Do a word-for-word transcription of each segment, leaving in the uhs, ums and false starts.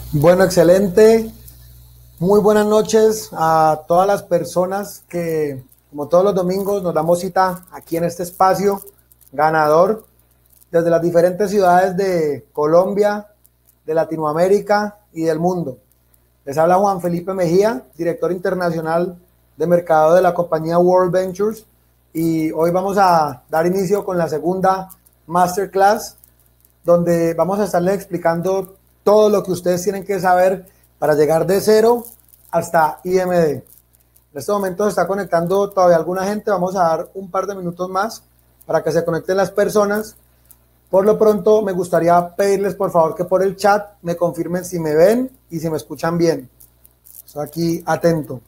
Bueno, excelente. Muy buenas noches a todas las personas que, como todos los domingos, nos damos cita aquí en este espacio ganador desde las diferentes ciudades de Colombia, de Latinoamérica y del mundo. Les habla Juan Felipe Mejía, director internacional de mercado de la compañía World Ventures, y hoy vamos a dar inicio con la segunda masterclass, donde vamos a estarles explicando todo lo que ustedes tienen que saber para llegar de cero hasta I M D. En este momento se está conectando todavía alguna gente. Vamos a dar un par de minutos más para que se conecten las personas. Por lo pronto, me gustaría pedirles, por favor, que por el chat me confirmen si me ven y si me escuchan bien. Estoy aquí atento.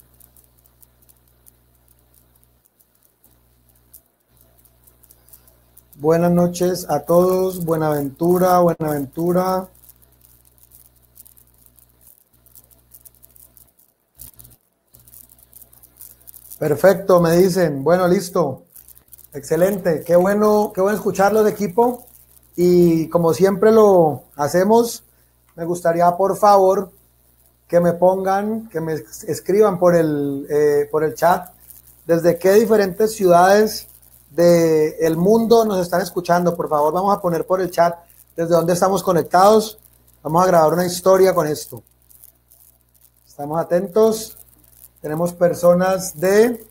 Buenas noches a todos. Buenaventura, Buenaventura. Perfecto, me dicen. Bueno, listo. Excelente. Qué bueno, qué bueno escucharlos, equipo. Y como siempre lo hacemos, me gustaría, por favor, que me pongan, que me escriban por el, eh, por el chat desde qué diferentes ciudades del mundo nos están escuchando. Por favor, vamos a poner por el chat desde dónde estamos conectados. Vamos a grabar una historia con esto. Estamos atentos. Tenemos personas de...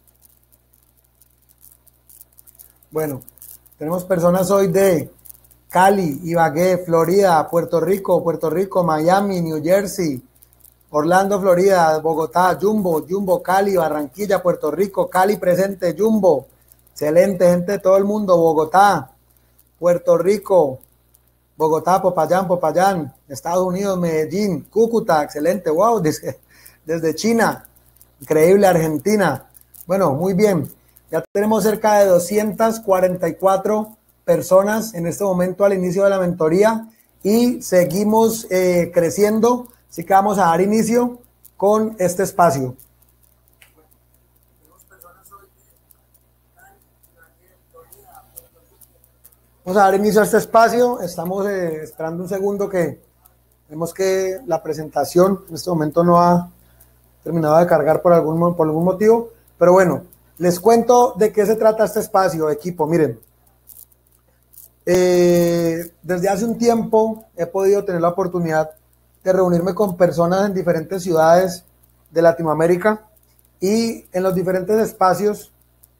Bueno, tenemos personas hoy de Cali, Ibagué, Florida, Puerto Rico, Puerto Rico, Miami, New Jersey, Orlando, Florida, Bogotá, Jumbo, Jumbo, Cali, Barranquilla, Puerto Rico, Cali presente, Jumbo. Excelente, gente de todo el mundo. Bogotá, Puerto Rico, Bogotá, Popayán, Popayán, Estados Unidos, Medellín, Cúcuta, excelente, wow, desde, desde China. Increíble, Argentina. Bueno, muy bien. Ya tenemos cerca de doscientas cuarenta y cuatro personas en este momento al inicio de la mentoría y seguimos eh, creciendo. Así que vamos a dar inicio con este espacio. Vamos a dar inicio a este espacio. Estamos eh, esperando un segundo que vemos que la presentación en este momento no ha terminado de cargar por algún, por algún motivo, pero bueno, les cuento de qué se trata este espacio, equipo. Miren, eh, desde hace un tiempo he podido tener la oportunidad de reunirme con personas en diferentes ciudades de Latinoamérica y en los diferentes espacios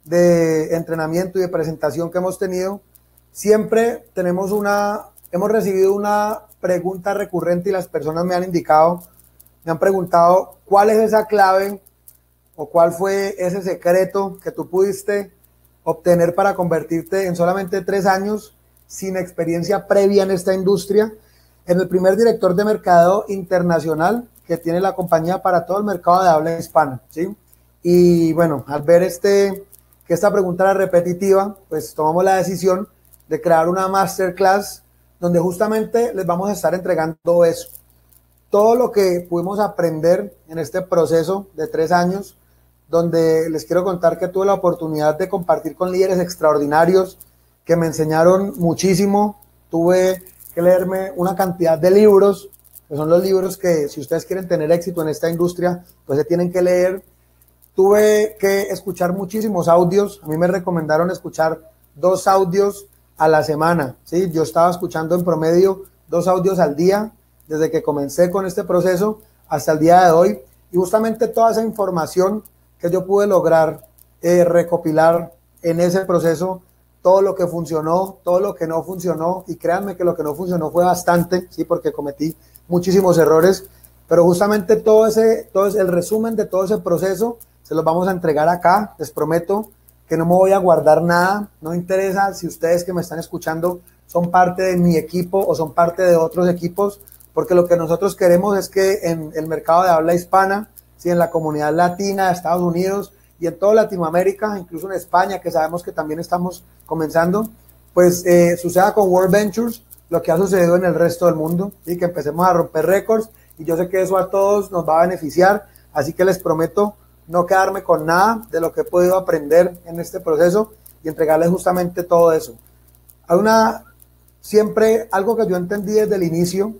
de entrenamiento y de presentación que hemos tenido, siempre tenemos una, hemos recibido una pregunta recurrente y las personas me han indicado, me han preguntado cuál es esa clave o cuál fue ese secreto que tú pudiste obtener para convertirte en solamente tres años sin experiencia previa en esta industria, en el primer director de mercado internacional que tiene la compañía para todo el mercado de habla hispana, ¿sí? Y bueno, al ver este, que esta pregunta era repetitiva, pues tomamos la decisión de crear una masterclass donde justamente les vamos a estar entregando eso. Todo lo que pudimos aprender en este proceso de tres años, donde les quiero contar que tuve la oportunidad de compartir con líderes extraordinarios que me enseñaron muchísimo. Tuve que leerme una cantidad de libros, que son los libros que si ustedes quieren tener éxito en esta industria, pues se tienen que leer. Tuve que escuchar muchísimos audios. A mí me recomendaron escuchar dos audios a la semana, ¿sí? Yo estaba escuchando en promedio dos audios al día desde que comencé con este proceso hasta el día de hoy, y justamente toda esa información que yo pude lograr eh, recopilar en ese proceso, todo lo que funcionó, todo lo que no funcionó, y créanme que lo que no funcionó fue bastante, sí, porque cometí muchísimos errores, pero justamente todo ese, todo ese, el resumen de todo ese proceso se los vamos a entregar acá. Les prometo que no me voy a guardar nada. No interesa si ustedes que me están escuchando son parte de mi equipo o son parte de otros equipos, porque lo que nosotros queremos es que en el mercado de habla hispana, ¿sí?, en la comunidad latina de Estados Unidos y en toda Latinoamérica, incluso en España, que sabemos que también estamos comenzando, pues eh, suceda con World Ventures lo que ha sucedido en el resto del mundo, y ¿sí?, que empecemos a romper récords, y yo sé que eso a todos nos va a beneficiar. Así que les prometo no quedarme con nada de lo que he podido aprender en este proceso y entregarles justamente todo eso. Hay una, siempre algo que yo entendí desde el inicio,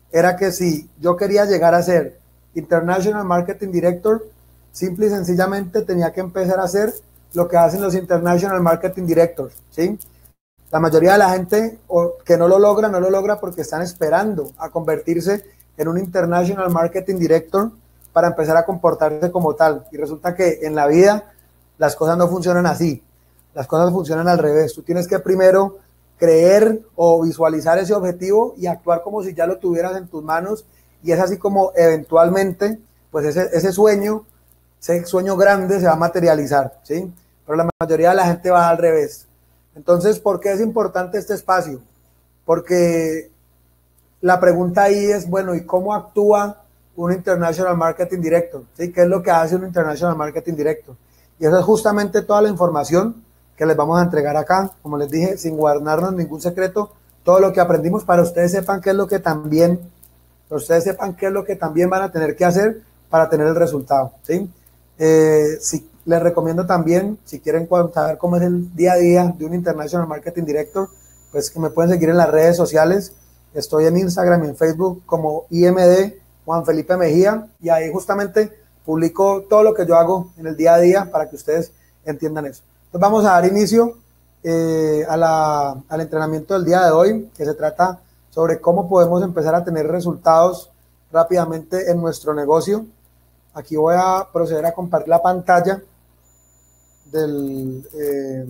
era que si yo quería llegar a ser International Marketing Director, simple y sencillamente tenía que empezar a hacer lo que hacen los International Marketing Directors, ¿sí? La mayoría de la gente que no lo logra, no lo logra porque están esperando a convertirse en un International Marketing Director para empezar a comportarse como tal. Y resulta que en la vida las cosas no funcionan así. Las cosas funcionan al revés. Tú tienes que primero creer o visualizar ese objetivo y actuar como si ya lo tuvieras en tus manos. Y es así como eventualmente, pues ese, ese sueño, ese sueño grande se va a materializar, ¿sí? Pero la mayoría de la gente va al revés. Entonces, ¿por qué es importante este espacio? Porque la pregunta ahí es, bueno, ¿y cómo actúa un International Marketing Director? ¿Sí? ¿Qué es lo que hace un International Marketing Director? Y eso es justamente toda la información que les vamos a entregar acá, como les dije, sin guardarnos ningún secreto, todo lo que aprendimos para ustedes sepan qué es lo que también, para ustedes sepan qué es lo que también van a tener que hacer para tener el resultado, ¿sí? Eh, si les recomiendo también, si quieren saber cómo es el día a día de un International Marketing Director, pues que me pueden seguir en las redes sociales. Estoy en Instagram y en Facebook como I M D Juan Felipe Mejía, y ahí justamente publico todo lo que yo hago en el día a día para que ustedes entiendan eso. Entonces vamos a dar inicio eh, a la, al entrenamiento del día de hoy, que se trata sobre cómo podemos empezar a tener resultados rápidamente en nuestro negocio. Aquí voy a proceder a compartir la pantalla del, eh,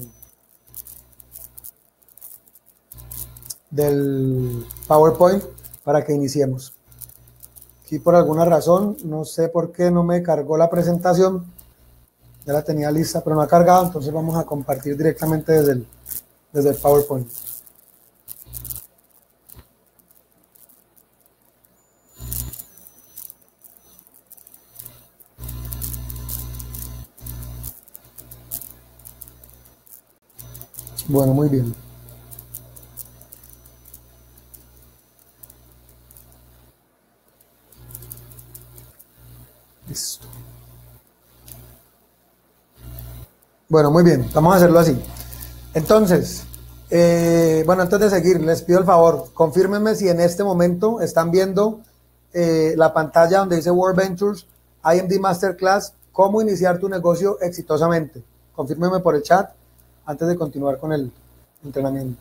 del PowerPoint para que iniciemos. Aquí por alguna razón, no sé por qué no me cargó la presentación, ya la tenía lista pero no ha cargado, entonces vamos a compartir directamente desde el, desde el PowerPoint. Bueno, muy bien. Listo. Bueno, muy bien, vamos a hacerlo así. Entonces, eh, bueno, antes de seguir, les pido el favor, confírmenme si en este momento están viendo eh, la pantalla donde dice World Ventures, I M D Masterclass, cómo iniciar tu negocio exitosamente. Confírmenme por el chat antes de continuar con el entrenamiento.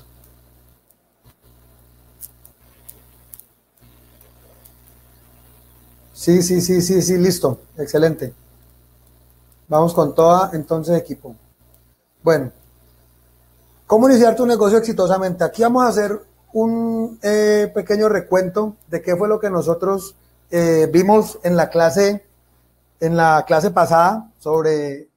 Sí, sí, sí, sí, sí, listo, excelente. Vamos con toda, entonces, equipo. Bueno, ¿cómo iniciar tu negocio exitosamente? Aquí vamos a hacer un eh, pequeño recuento de qué fue lo que nosotros eh, vimos en la clase, en la clase pasada sobre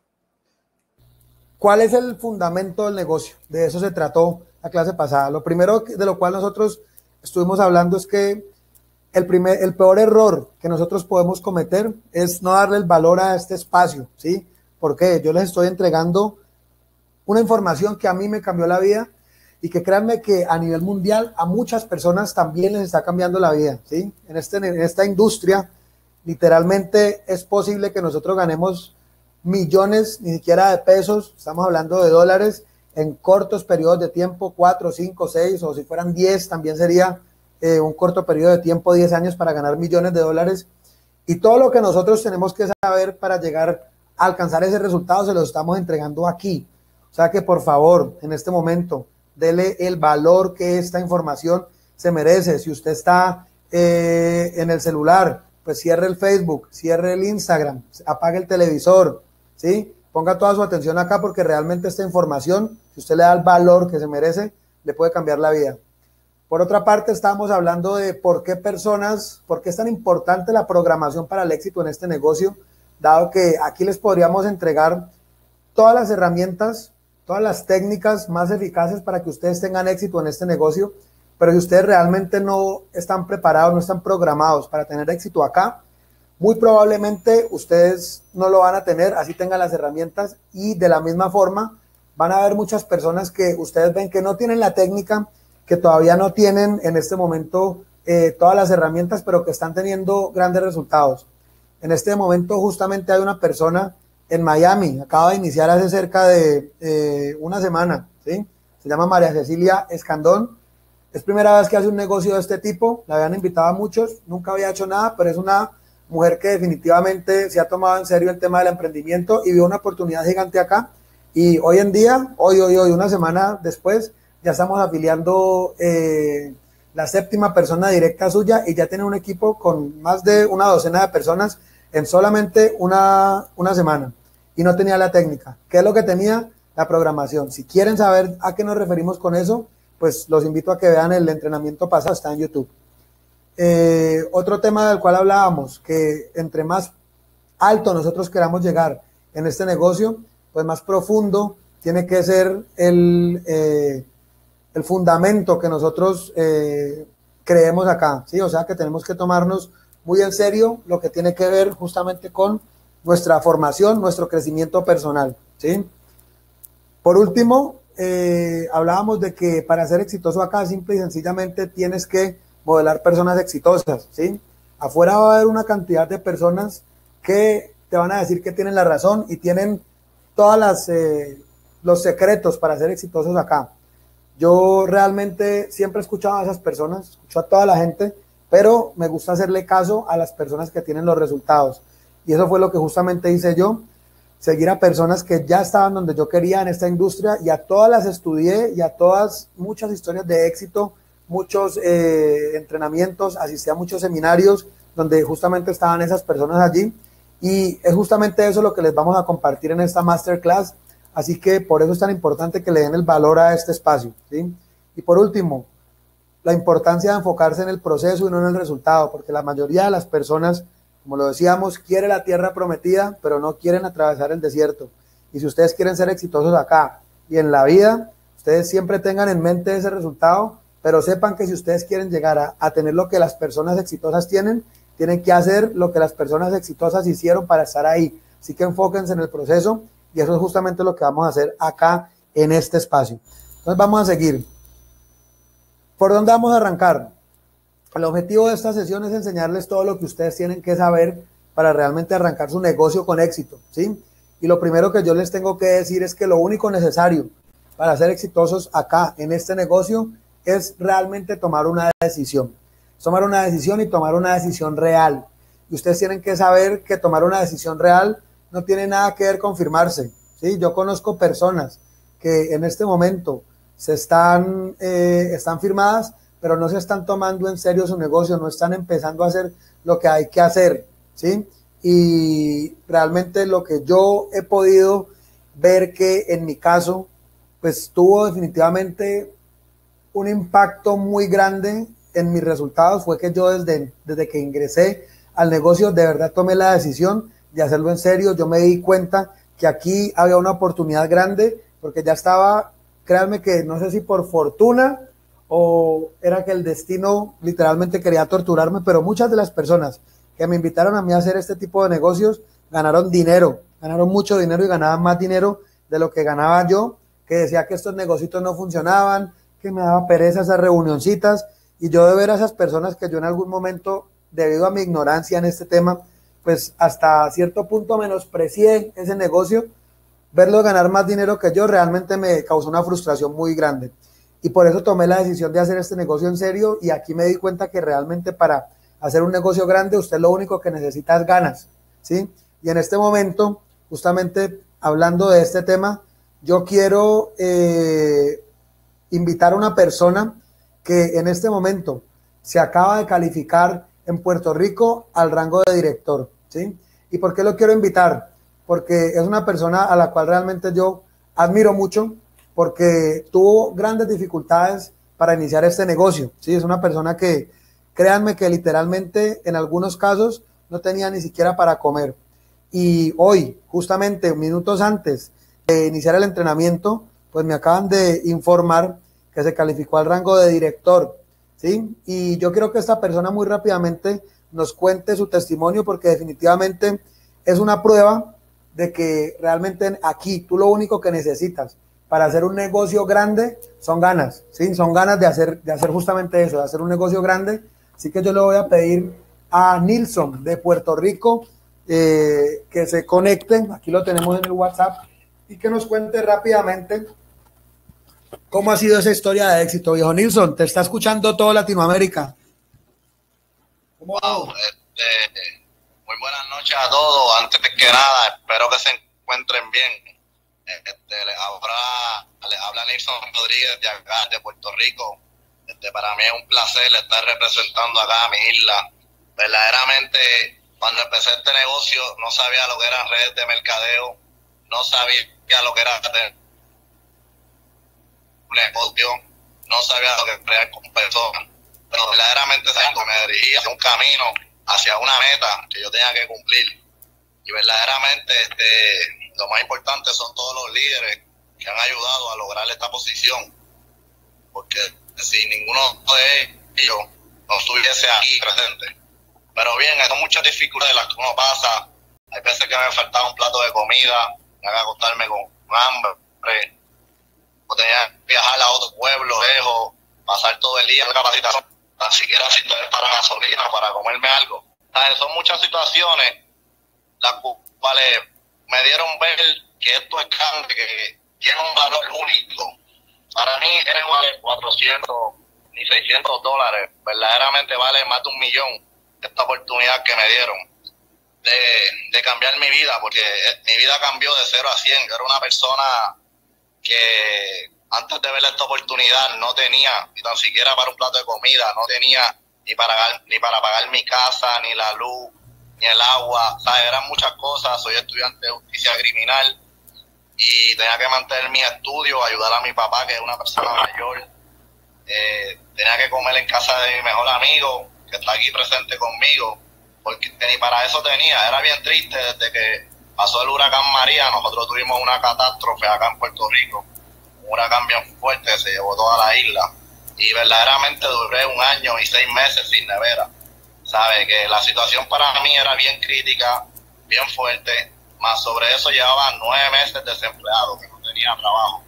cuál es el fundamento del negocio. De eso se trató la clase pasada. Lo primero de lo cual nosotros estuvimos hablando es que el, primer, el peor error que nosotros podemos cometer es no darle el valor a este espacio, ¿sí? Porque yo les estoy entregando una información que a mí me cambió la vida y que créanme que a nivel mundial a muchas personas también les está cambiando la vida, ¿sí? En, este, en esta industria literalmente es posible que nosotros ganemos millones, ni siquiera de pesos, estamos hablando de dólares, en cortos periodos de tiempo, cuatro, cinco, seis, o si fueran diez, también sería eh, un corto periodo de tiempo, diez años para ganar millones de dólares. Y todo lo que nosotros tenemos que saber para llegar a alcanzar ese resultado se lo estamos entregando aquí. O sea que por favor, en este momento, dele el valor que esta información se merece. Si usted está eh, en el celular, pues cierre el Facebook, cierre el Instagram, apague el televisor, ¿sí? Ponga toda su atención acá porque realmente esta información, si usted le da el valor que se merece, le puede cambiar la vida. Por otra parte, estábamos hablando de por qué personas, por qué es tan importante la programación para el éxito en este negocio, dado que aquí les podríamos entregar todas las herramientas, todas las técnicas más eficaces para que ustedes tengan éxito en este negocio, pero si ustedes realmente no están preparados, no están programados para tener éxito acá, muy probablemente ustedes no lo van a tener, así tengan las herramientas, y de la misma forma van a haber muchas personas que ustedes ven que no tienen la técnica, que todavía no tienen en este momento eh, todas las herramientas, pero que están teniendo grandes resultados. En este momento justamente hay una persona en Miami, acaba de iniciar hace cerca de eh, una semana, ¿sí? Se llama María Cecilia Escandón, Es primera vez que hace un negocio de este tipo, la habían invitado a muchos, nunca había hecho nada, pero es una mujer que definitivamente se ha tomado en serio el tema del emprendimiento y vio una oportunidad gigante acá. Y hoy en día, hoy, hoy, hoy, una semana después, ya estamos afiliando eh, la séptima persona directa suya y ya tiene un equipo con más de una docena de personas en solamente una, una semana. Y no tenía la técnica. ¿Qué es lo que tenía? La programación. Si quieren saber a qué nos referimos con eso, pues los invito a que vean el entrenamiento pasado, está en YouTube. Eh, otro tema del cual hablábamos, que entre más alto nosotros queramos llegar en este negocio, pues más profundo tiene que ser el, eh, el fundamento que nosotros eh, creemos acá, ¿sí? O sea que tenemos que tomarnos muy en serio lo que tiene que ver justamente con nuestra formación, nuestro crecimiento personal, ¿sí? Por último, eh, hablábamos de que para ser exitoso acá, simple y sencillamente tienes que modelar personas exitosas, ¿sí? Afuera va a haber una cantidad de personas que te van a decir que tienen la razón y tienen todas las eh, los secretos para ser exitosos acá. Yo realmente siempre he escuchado a esas personas, escucho a toda la gente, pero me gusta hacerle caso a las personas que tienen los resultados. Y eso fue lo que justamente hice yo, seguir a personas que ya estaban donde yo quería en esta industria y a todas las estudié y a todas, muchas historias de éxito, muchos eh, entrenamientos, asistí a muchos seminarios donde justamente estaban esas personas allí y es justamente eso lo que les vamos a compartir en esta masterclass, así que por eso es tan importante que le den el valor a este espacio, ¿sí? Y por último, la importancia de enfocarse en el proceso y no en el resultado, porque la mayoría de las personas, como lo decíamos, quiere la tierra prometida, pero no quieren atravesar el desierto. Y si ustedes quieren ser exitosos acá y en la vida, ustedes siempre tengan en mente ese resultado, pero sepan que si ustedes quieren llegar a, a tener lo que las personas exitosas tienen, tienen que hacer lo que las personas exitosas hicieron para estar ahí. Así que enfóquense en el proceso y eso es justamente lo que vamos a hacer acá en este espacio. Entonces vamos a seguir. ¿Por dónde vamos a arrancar? El objetivo de esta sesión es enseñarles todo lo que ustedes tienen que saber para realmente arrancar su negocio con éxito, ¿sí? Y lo primero que yo les tengo que decir es que lo único necesario para ser exitosos acá en este negocio es realmente tomar una decisión. Tomar una decisión y tomar una decisión real. Y ustedes tienen que saber que tomar una decisión real no tiene nada que ver con firmarse, ¿sí? Yo conozco personas que en este momento se están, eh, están firmadas, pero no se están tomando en serio su negocio, no están empezando a hacer lo que hay que hacer, ¿sí? Y realmente lo que yo he podido ver que en mi caso, pues tuvo definitivamente un impacto muy grande en mis resultados, fue que yo desde, desde que ingresé al negocio, de verdad tomé la decisión de hacerlo en serio. Yo me di cuenta que aquí había una oportunidad grande, porque ya estaba, créanme que no sé si por fortuna o era que el destino literalmente quería torturarme, pero muchas de las personas que me invitaron a mí a hacer este tipo de negocios ganaron dinero, ganaron mucho dinero y ganaban más dinero de lo que ganaba yo, que decía que estos negocios no funcionaban, que me daba pereza esas reunioncitas, y yo de ver a esas personas que yo en algún momento, debido a mi ignorancia en este tema, pues hasta cierto punto menosprecié ese negocio, verlos ganar más dinero que yo realmente me causó una frustración muy grande. Y por eso tomé la decisión de hacer este negocio en serio, y aquí me di cuenta que realmente para hacer un negocio grande, usted lo único que necesita es ganas, ¿sí? Y en este momento, justamente hablando de este tema, yo quiero eh, invitar a una persona que en este momento se acaba de calificar en Puerto Rico al rango de director, ¿sí? ¿Y por qué lo quiero invitar? Porque es una persona a la cual realmente yo admiro mucho, porque tuvo grandes dificultades para iniciar este negocio, ¿sí? Es una persona que, créanme que literalmente en algunos casos no tenía ni siquiera para comer. Y hoy, justamente minutos antes de iniciar el entrenamiento, pues me acaban de informar que se calificó al rango de director, ¿sí? Y yo quiero que esta persona muy rápidamente nos cuente su testimonio, porque definitivamente es una prueba de que realmente aquí tú lo único que necesitas para hacer un negocio grande son ganas, ¿sí? Son ganas de hacer, de hacer justamente eso, de hacer un negocio grande. Así que yo le voy a pedir a Nilson de Puerto Rico eh, que se conecte, aquí lo tenemos en el WhatsApp, y que nos cuente rápidamente ¿Cómo ha sido esa historia de éxito, viejo Nilson? Te está escuchando toda Latinoamérica. ¿Cómo wow, este, muy buenas noches a todos. Antes que nada, espero que se encuentren bien. Este, les habla, les habla Nilson Rodríguez de acá, de Puerto Rico. Este, para mí es un placer estar representando acá a mi isla. Verdaderamente, cuando empecé este negocio, no sabía lo que eran redes de mercadeo, no sabía lo que era un negocio, no sabía lo que era crear con personas. Pero verdaderamente me dirigía hacia un camino, hacia una meta que yo tenía que cumplir. Y verdaderamente este, lo más importante son todos los líderes que han ayudado a lograr esta posición. Porque si ninguno de ellos no estuviese aquí presente. Pero bien, son muchas dificultades las que uno pasa. Hay veces que me faltaba un plato de comida, me haga acostarme con hambre, o tenía que viajar a otro pueblo lejos, pasar todo el día en la capacitación, tan siquiera sin tener para gasolina, para comerme algo. ¿Sabes? Son muchas situaciones las cuales me dieron ver que esto es grande, que tiene un valor único. Para mí es vale cuatrocientos ni seiscientos dólares, verdaderamente vale más de un millón esta oportunidad que me dieron de, de cambiar mi vida, porque mi vida cambió de cero a cien. Yo era una persona que antes de ver esta oportunidad no tenía ni tan siquiera para un plato de comida, no tenía ni para, ni para pagar mi casa, ni la luz, ni el agua, ¿sabes? Eran muchas cosas. Soy estudiante de justicia criminal y tenía que mantener mis estudios, ayudar a mi papá, que es una persona mayor. Eh, tenía que comer en casa de mi mejor amigo, que está aquí presente conmigo, porque ni para eso tenía. Era bien triste desde que pasó el huracán María. Nosotros tuvimos una catástrofe acá en Puerto Rico, un huracán bien fuerte, se llevó toda la isla, y verdaderamente duré un año y seis meses sin nevera. Sabe que la situación para mí era bien crítica, bien fuerte, más sobre eso llevaba nueve meses desempleado, que no tenía trabajo.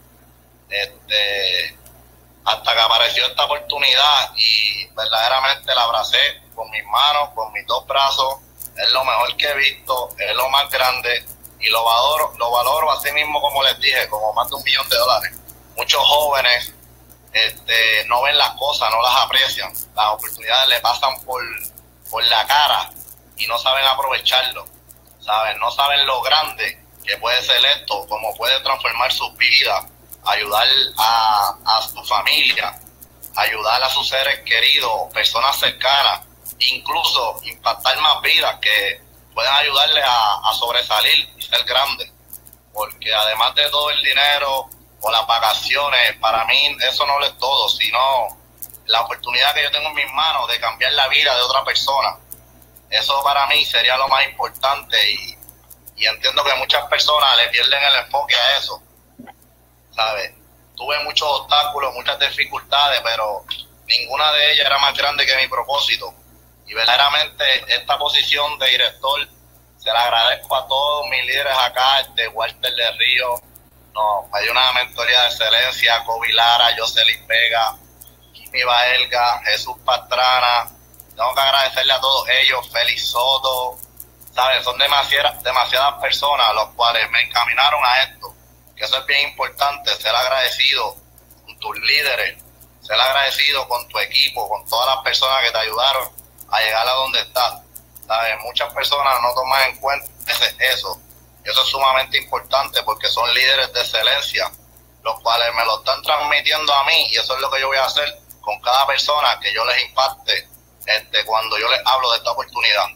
Este, hasta que apareció esta oportunidad y verdaderamente la abracé con mis manos, con mis dos brazos. Es lo mejor que he visto, es lo más grande y lo valoro, lo valoro así mismo, como les dije, como más de un millón de dólares. Muchos jóvenes este, no ven las cosas, no las aprecian, las oportunidades le pasan por, por la cara y no saben aprovecharlo, ¿saben? No saben lo grande que puede ser esto, cómo puede transformar sus vidas, ayudar a, a su familia, ayudar a sus seres queridos, personas cercanas, incluso impactar más vidas que puedan ayudarle a, a sobresalir y ser grandes. Porque además de todo el dinero o las vacaciones, para mí eso no es todo, sino la oportunidad que yo tengo en mis manos de cambiar la vida de otra persona. Eso para mí sería lo más importante y, y entiendo que muchas personas le pierden el enfoque a eso. ¿Sabes? Tuve muchos obstáculos, muchas dificultades, pero ninguna de ellas era más grande que mi propósito. Y verdaderamente esta posición de director se la agradezco a todos mis líderes acá, este Walter de Río, no, me dio una mentoría de excelencia, Kobe Lara, Jocelyn Vega, Kimi Baelga, Jesús Pastrana. Tengo que agradecerle a todos ellos, Félix Soto, ¿sabes? Son demasiadas, demasiadas personas los cuales me encaminaron a esto. Que eso es bien importante, ser agradecido con tus líderes, ser agradecido con tu equipo, con todas las personas que te ayudaron a llegar a donde estás. ¿Sabes? Muchas personas no toman en cuenta ese, eso. Y eso es sumamente importante porque son líderes de excelencia, los cuales me lo están transmitiendo a mí, y eso es lo que yo voy a hacer con cada persona que yo les impacte este, cuando yo les hablo de esta oportunidad.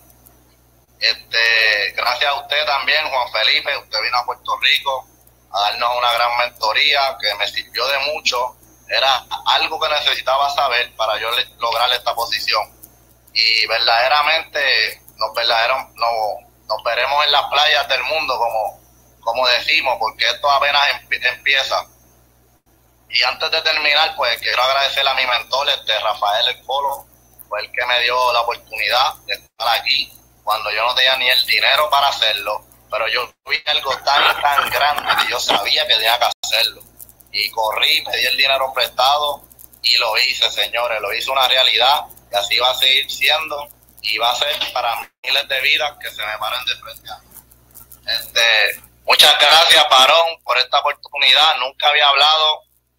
Este, gracias a usted también, Juan Felipe, usted vino a Puerto Rico a darnos una gran mentoría que me sirvió de mucho. Era algo que necesitaba saber para yo lograr esta posición. Y verdaderamente nos, verdaderos, nos, nos veremos en las playas del mundo, como, como decimos, porque esto apenas empieza. Y antes de terminar, pues quiero agradecer a mi mentor, este Rafael El Polo, fue el que me dio la oportunidad de estar aquí cuando yo no tenía ni el dinero para hacerlo. Pero yo vi algo tan, tan grande que yo sabía que tenía que hacerlo. Y corrí, pedí el dinero prestado y lo hice, señores. Lo hice una realidad y así va a seguir siendo. Y va a ser para miles de vidas que se me paren de frente a mí. Este, muchas gracias, Parón, por esta oportunidad. Nunca había hablado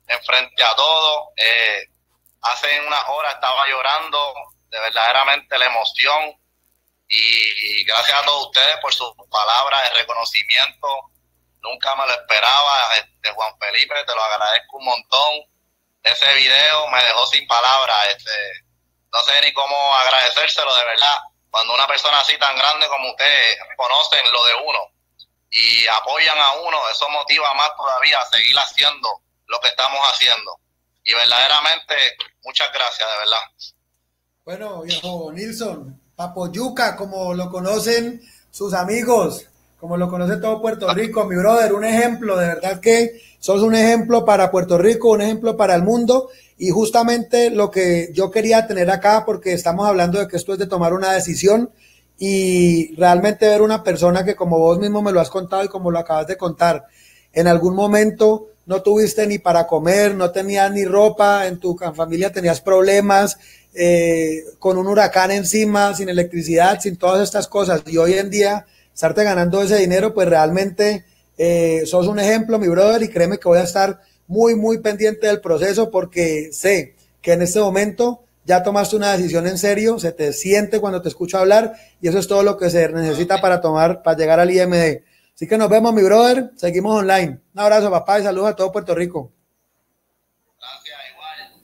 enfrente a todos. Eh, hace unas horas estaba llorando de verdaderamente la emoción, y gracias a todos ustedes por sus palabras de reconocimiento. Nunca me lo esperaba, este, Juan Felipe, te lo agradezco un montón. Ese video me dejó sin palabras, este, no sé ni cómo agradecérselo, de verdad. Cuando una persona así tan grande como ustedes conocen lo de uno y apoyan a uno, eso motiva más todavía a seguir haciendo lo que estamos haciendo. Y verdaderamente, muchas gracias, de verdad. Bueno, viejo Nilson, Papoyuca, como lo conocen sus amigos, como lo conoce todo Puerto Rico, mi brother, un ejemplo, de verdad que sos un ejemplo para Puerto Rico, un ejemplo para el mundo, y justamente lo que yo quería tener acá, porque estamos hablando de que esto es de tomar una decisión, y realmente ver una persona que, como vos mismo me lo has contado y como lo acabas de contar, en algún momento no tuviste ni para comer, no tenías ni ropa, en tu familia tenías problemas, eh, con un huracán encima, sin electricidad, sin todas estas cosas, y hoy en día estarte ganando ese dinero, pues realmente eh, sos un ejemplo, mi brother, y créeme que voy a estar muy, muy pendiente del proceso, porque sé que en este momento ya tomaste una decisión en serio, se te siente cuando te escucho hablar, y eso es todo lo que se necesita para tomar, para llegar al I M D. Así que nos vemos, mi brother, seguimos online. Un abrazo, papá, y saludos a todo Puerto Rico. Gracias, igual.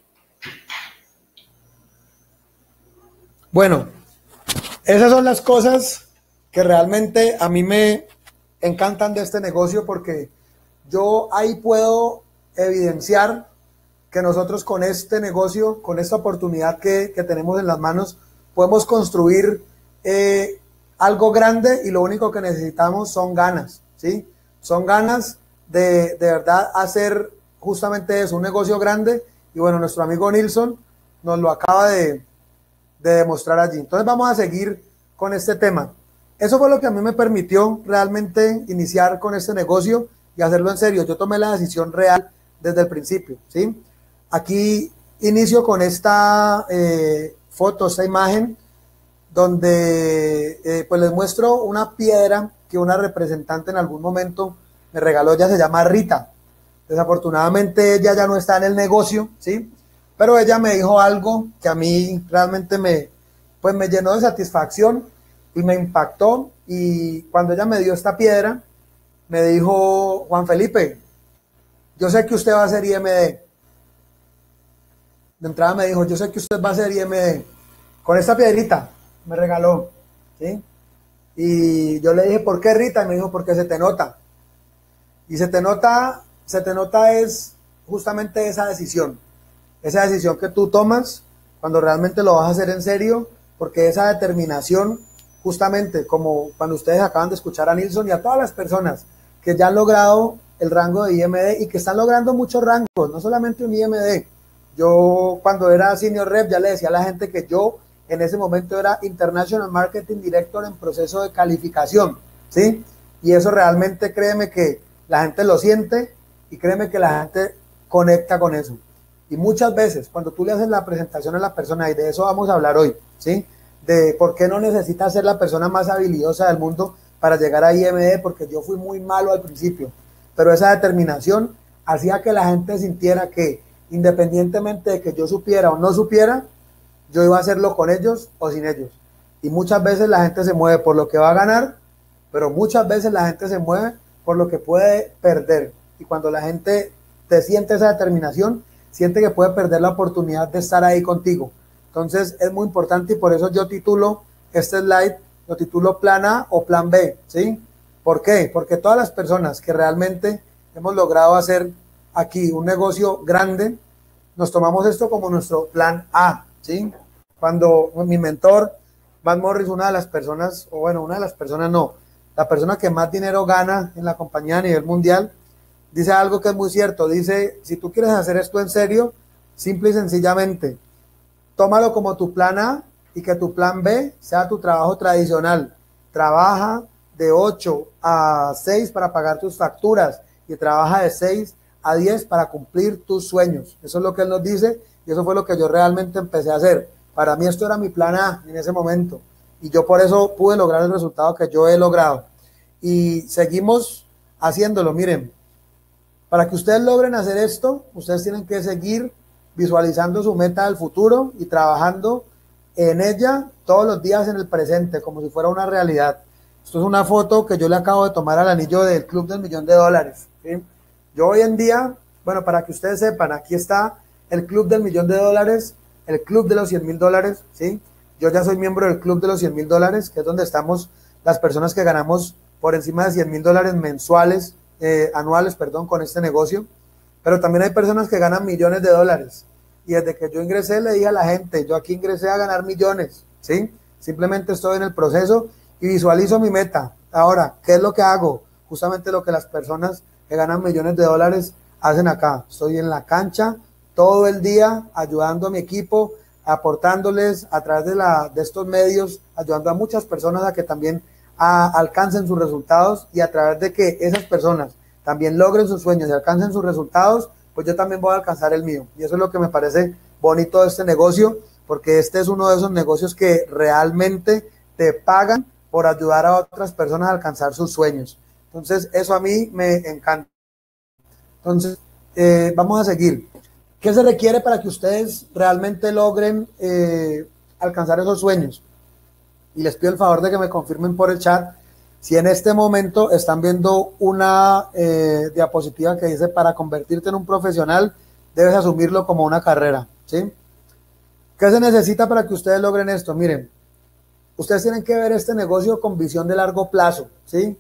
Bueno, esas son las cosas que realmente a mí me encantan de este negocio, porque yo ahí puedo evidenciar que nosotros con este negocio, con esta oportunidad que, que tenemos en las manos, podemos construir eh, algo grande, y lo único que necesitamos son ganas, ¿sí? Son ganas de, de verdad hacer justamente eso, un negocio grande, y bueno, nuestro amigo Nilson nos lo acaba de, de demostrar allí. Entonces vamos a seguir con este tema. Eso fue lo que a mí me permitió realmente iniciar con este negocio y hacerlo en serio. Yo tomé la decisión real desde el principio, ¿sí? Aquí inicio con esta eh, foto, esta imagen, donde eh, pues les muestro una piedra que una representante en algún momento me regaló. Ella se llama Rita. Desafortunadamente ella ya no está en el negocio, ¿sí? Pero ella me dijo algo que a mí realmente me, pues me llenó de satisfacción y me impactó. Y cuando ella me dio esta piedra, me dijo: Juan Felipe, yo sé que usted va a hacer I M D. De entrada me dijo: yo sé que usted va a hacer I M D. Con esta piedrita me regaló, ¿sí? Y yo le dije: ¿por qué, Rita? Y me dijo: porque se te nota. Y se te nota, se te nota es justamente esa decisión. Esa decisión que tú tomas cuando realmente lo vas a hacer en serio, porque esa determinación, justamente como cuando ustedes acaban de escuchar a Nilson y a todas las personas que ya han logrado el rango de I M D y que están logrando muchos rangos, no solamente un I M D. Yo cuando era Senior Rep ya le decía a la gente que yo en ese momento era International Marketing Director en proceso de calificación, ¿sí? Y eso realmente, créeme que la gente lo siente, y créeme que la gente conecta con eso. Y muchas veces cuando tú le haces la presentación a la persona, y de eso vamos a hablar hoy, ¿sí? De por qué no necesitas ser la persona más habilidosa del mundo para llegar a I M D, porque yo fui muy malo al principio, pero esa determinación hacía que la gente sintiera que independientemente de que yo supiera o no supiera, yo iba a hacerlo con ellos o sin ellos. Y muchas veces la gente se mueve por lo que va a ganar, pero muchas veces la gente se mueve por lo que puede perder. Y cuando la gente te siente esa determinación, siente que puede perder la oportunidad de estar ahí contigo. Entonces es muy importante, y por eso yo titulo este slide, lo titulo Plan A o Plan B, ¿sí? ¿Por qué? Porque todas las personas que realmente hemos logrado hacer aquí un negocio grande, nos tomamos esto como nuestro Plan A, ¿sí? Cuando mi mentor, Van Morris, una de las personas, o bueno, una de las personas no, la persona que más dinero gana en la compañía a nivel mundial, dice algo que es muy cierto. Dice: si tú quieres hacer esto en serio, simple y sencillamente, tómalo como tu plan A, y que tu plan B sea tu trabajo tradicional. Trabaja de ocho a seis para pagar tus facturas, y trabaja de seis a diez para cumplir tus sueños. Eso es lo que él nos dice, y eso fue lo que yo realmente empecé a hacer. Para mí esto era mi plan A en ese momento, y yo por eso pude lograr el resultado que yo he logrado. Y seguimos haciéndolo. Miren, Para que ustedes logren hacer esto, ustedes tienen que seguir visualizando su meta del futuro y trabajando en ella todos los días en el presente, como si fuera una realidad. Esto es una foto que yo le acabo de tomar al anillo del Club del Millón de Dólares, ¿sí? Yo hoy en día, bueno, para que ustedes sepan, aquí está el Club del Millón de Dólares, el Club de los cien mil dólares, ¿sí? Yo ya soy miembro del Club de los cien mil dólares, que es donde estamos las personas que ganamos por encima de cien mil dólares mensuales, eh, anuales, perdón, con este negocio. Pero también hay personas que ganan millones de dólares. Y desde que yo ingresé le dije a la gente, yo aquí ingresé a ganar millones, ¿sí? Simplemente estoy en el proceso y visualizo mi meta. Ahora, ¿qué es lo que hago? Justamente lo que las personas que ganan millones de dólares hacen acá. Estoy en la cancha todo el día ayudando a mi equipo, aportándoles a través de, la, de estos medios, ayudando a muchas personas a que también a, alcancen sus resultados, y a través de que esas personas también logren sus sueños y alcancen sus resultados, pues yo también voy a alcanzar el mío. Y eso es lo que me parece bonito de este negocio, porque este es uno de esos negocios que realmente te pagan por ayudar a otras personas a alcanzar sus sueños. Entonces, eso a mí me encanta. Entonces, eh, vamos a seguir. ¿Qué se requiere para que ustedes realmente logren eh, alcanzar esos sueños? Y les pido el favor de que me confirmen por el chat si en este momento están viendo una eh, diapositiva que dice: para convertirte en un profesional debes asumirlo como una carrera, ¿sí? ¿Qué se necesita para que ustedes logren esto? Miren, ustedes tienen que ver este negocio con visión de largo plazo, ¿sí?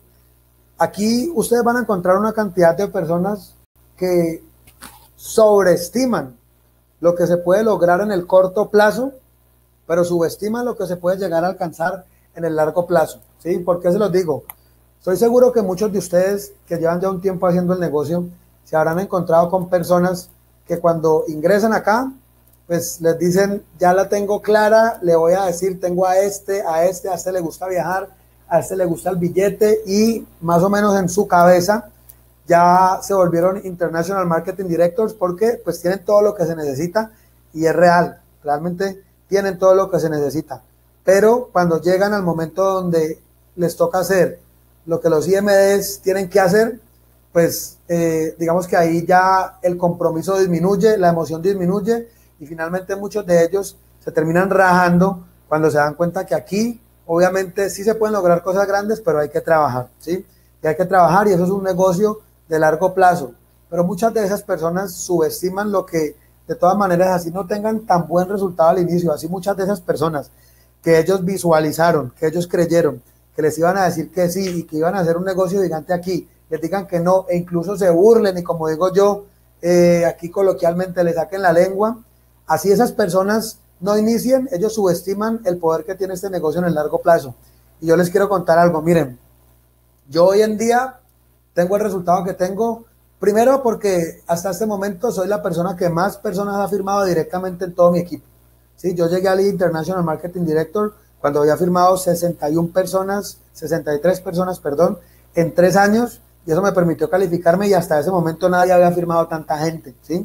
Aquí ustedes van a encontrar una cantidad de personas que sobreestiman lo que se puede lograr en el corto plazo, pero subestiman lo que se puede llegar a alcanzar en el largo plazo, ¿sí? ¿Por qué se los digo? Estoy seguro que muchos de ustedes que llevan ya un tiempo haciendo el negocio se habrán encontrado con personas que cuando ingresan acá, pues les dicen: ya la tengo clara, le voy a decir, tengo a este, a este, a este le gusta viajar, a este le gusta el billete, y más o menos en su cabeza ya se volvieron International Marketing Directors, porque pues tienen todo lo que se necesita, y es real, realmente tienen todo lo que se necesita. Pero cuando llegan al momento donde les toca hacer lo que los I M Ds tienen que hacer, pues eh, digamos que ahí ya el compromiso disminuye, la emoción disminuye, y finalmente muchos de ellos se terminan rajando cuando se dan cuenta que aquí obviamente sí se pueden lograr cosas grandes, pero hay que trabajar, ¿sí? Y hay que trabajar, y eso es un negocio de largo plazo. Pero muchas de esas personas subestiman lo que, de todas maneras, así no tengan tan buen resultado al inicio, así muchas de esas personas que ellos visualizaron, que ellos creyeron que les iban a decir que sí y que iban a hacer un negocio gigante aquí, les digan que no, e incluso se burlen y, como digo yo, eh, aquí coloquialmente, le saquen la lengua, así esas personas no inicien, ellos subestiman el poder que tiene este negocio en el largo plazo. Y yo les quiero contar algo. Miren, yo hoy en día tengo el resultado que tengo, primero porque hasta este momento soy la persona que más personas ha firmado directamente en todo mi equipo, ¿sí? Yo llegué al International Marketing Director cuando había firmado sesenta y una personas, sesenta y tres personas, perdón, en tres años, y eso me permitió calificarme, y hasta ese momento nadie había firmado tanta gente, ¿sí?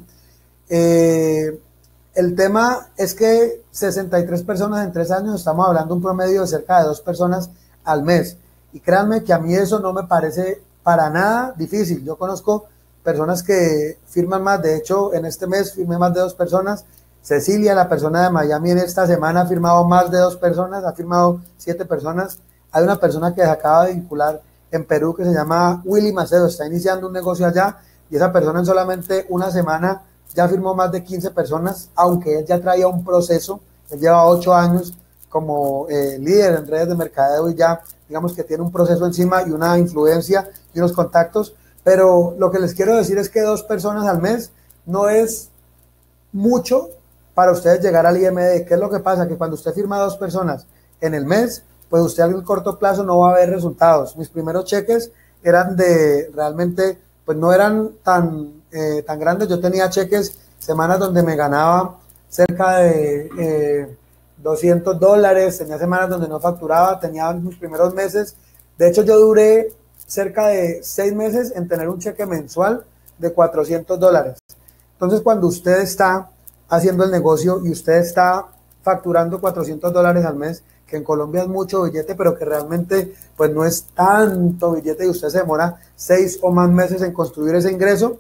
Eh, el tema es que sesenta y tres personas en tres años, estamos hablando de un promedio de cerca de dos personas al mes, y créanme que a mí eso no me parece para nada difícil. Yo conozco personas que firman más, de hecho en este mes firmé más de dos personas. Cecilia, la persona de Miami, en esta semana ha firmado más de dos personas, ha firmado siete personas. Hay una persona que se acaba de vincular en Perú que se llama Willy Macedo, está iniciando un negocio allá, y esa persona en solamente una semana ya firmó más de quince personas, aunque él ya traía un proceso. Él lleva ocho años como eh, líder en redes de mercadeo, y ya digamos que tiene un proceso encima y una influencia y unos contactos. Pero lo que les quiero decir es que dos personas al mes no es mucho para ustedes llegar al I M D. ¿Qué es lo que pasa? Que cuando usted firma dos personas en el mes, pues usted a corto plazo no va a ver resultados. Mis primeros cheques eran de, realmente, pues no eran tan, eh, tan grandes. Yo tenía cheques, semanas donde me ganaba cerca de eh, doscientos dólares, tenía semanas donde no facturaba, tenía mis primeros meses. De hecho, yo duré cerca de seis meses en tener un cheque mensual de cuatrocientos dólares. Entonces, cuando usted está haciendo el negocio y usted está facturando cuatrocientos dólares al mes, que en Colombia es mucho billete, pero que realmente pues no es tanto billete, y usted se demora seis o más meses en construir ese ingreso,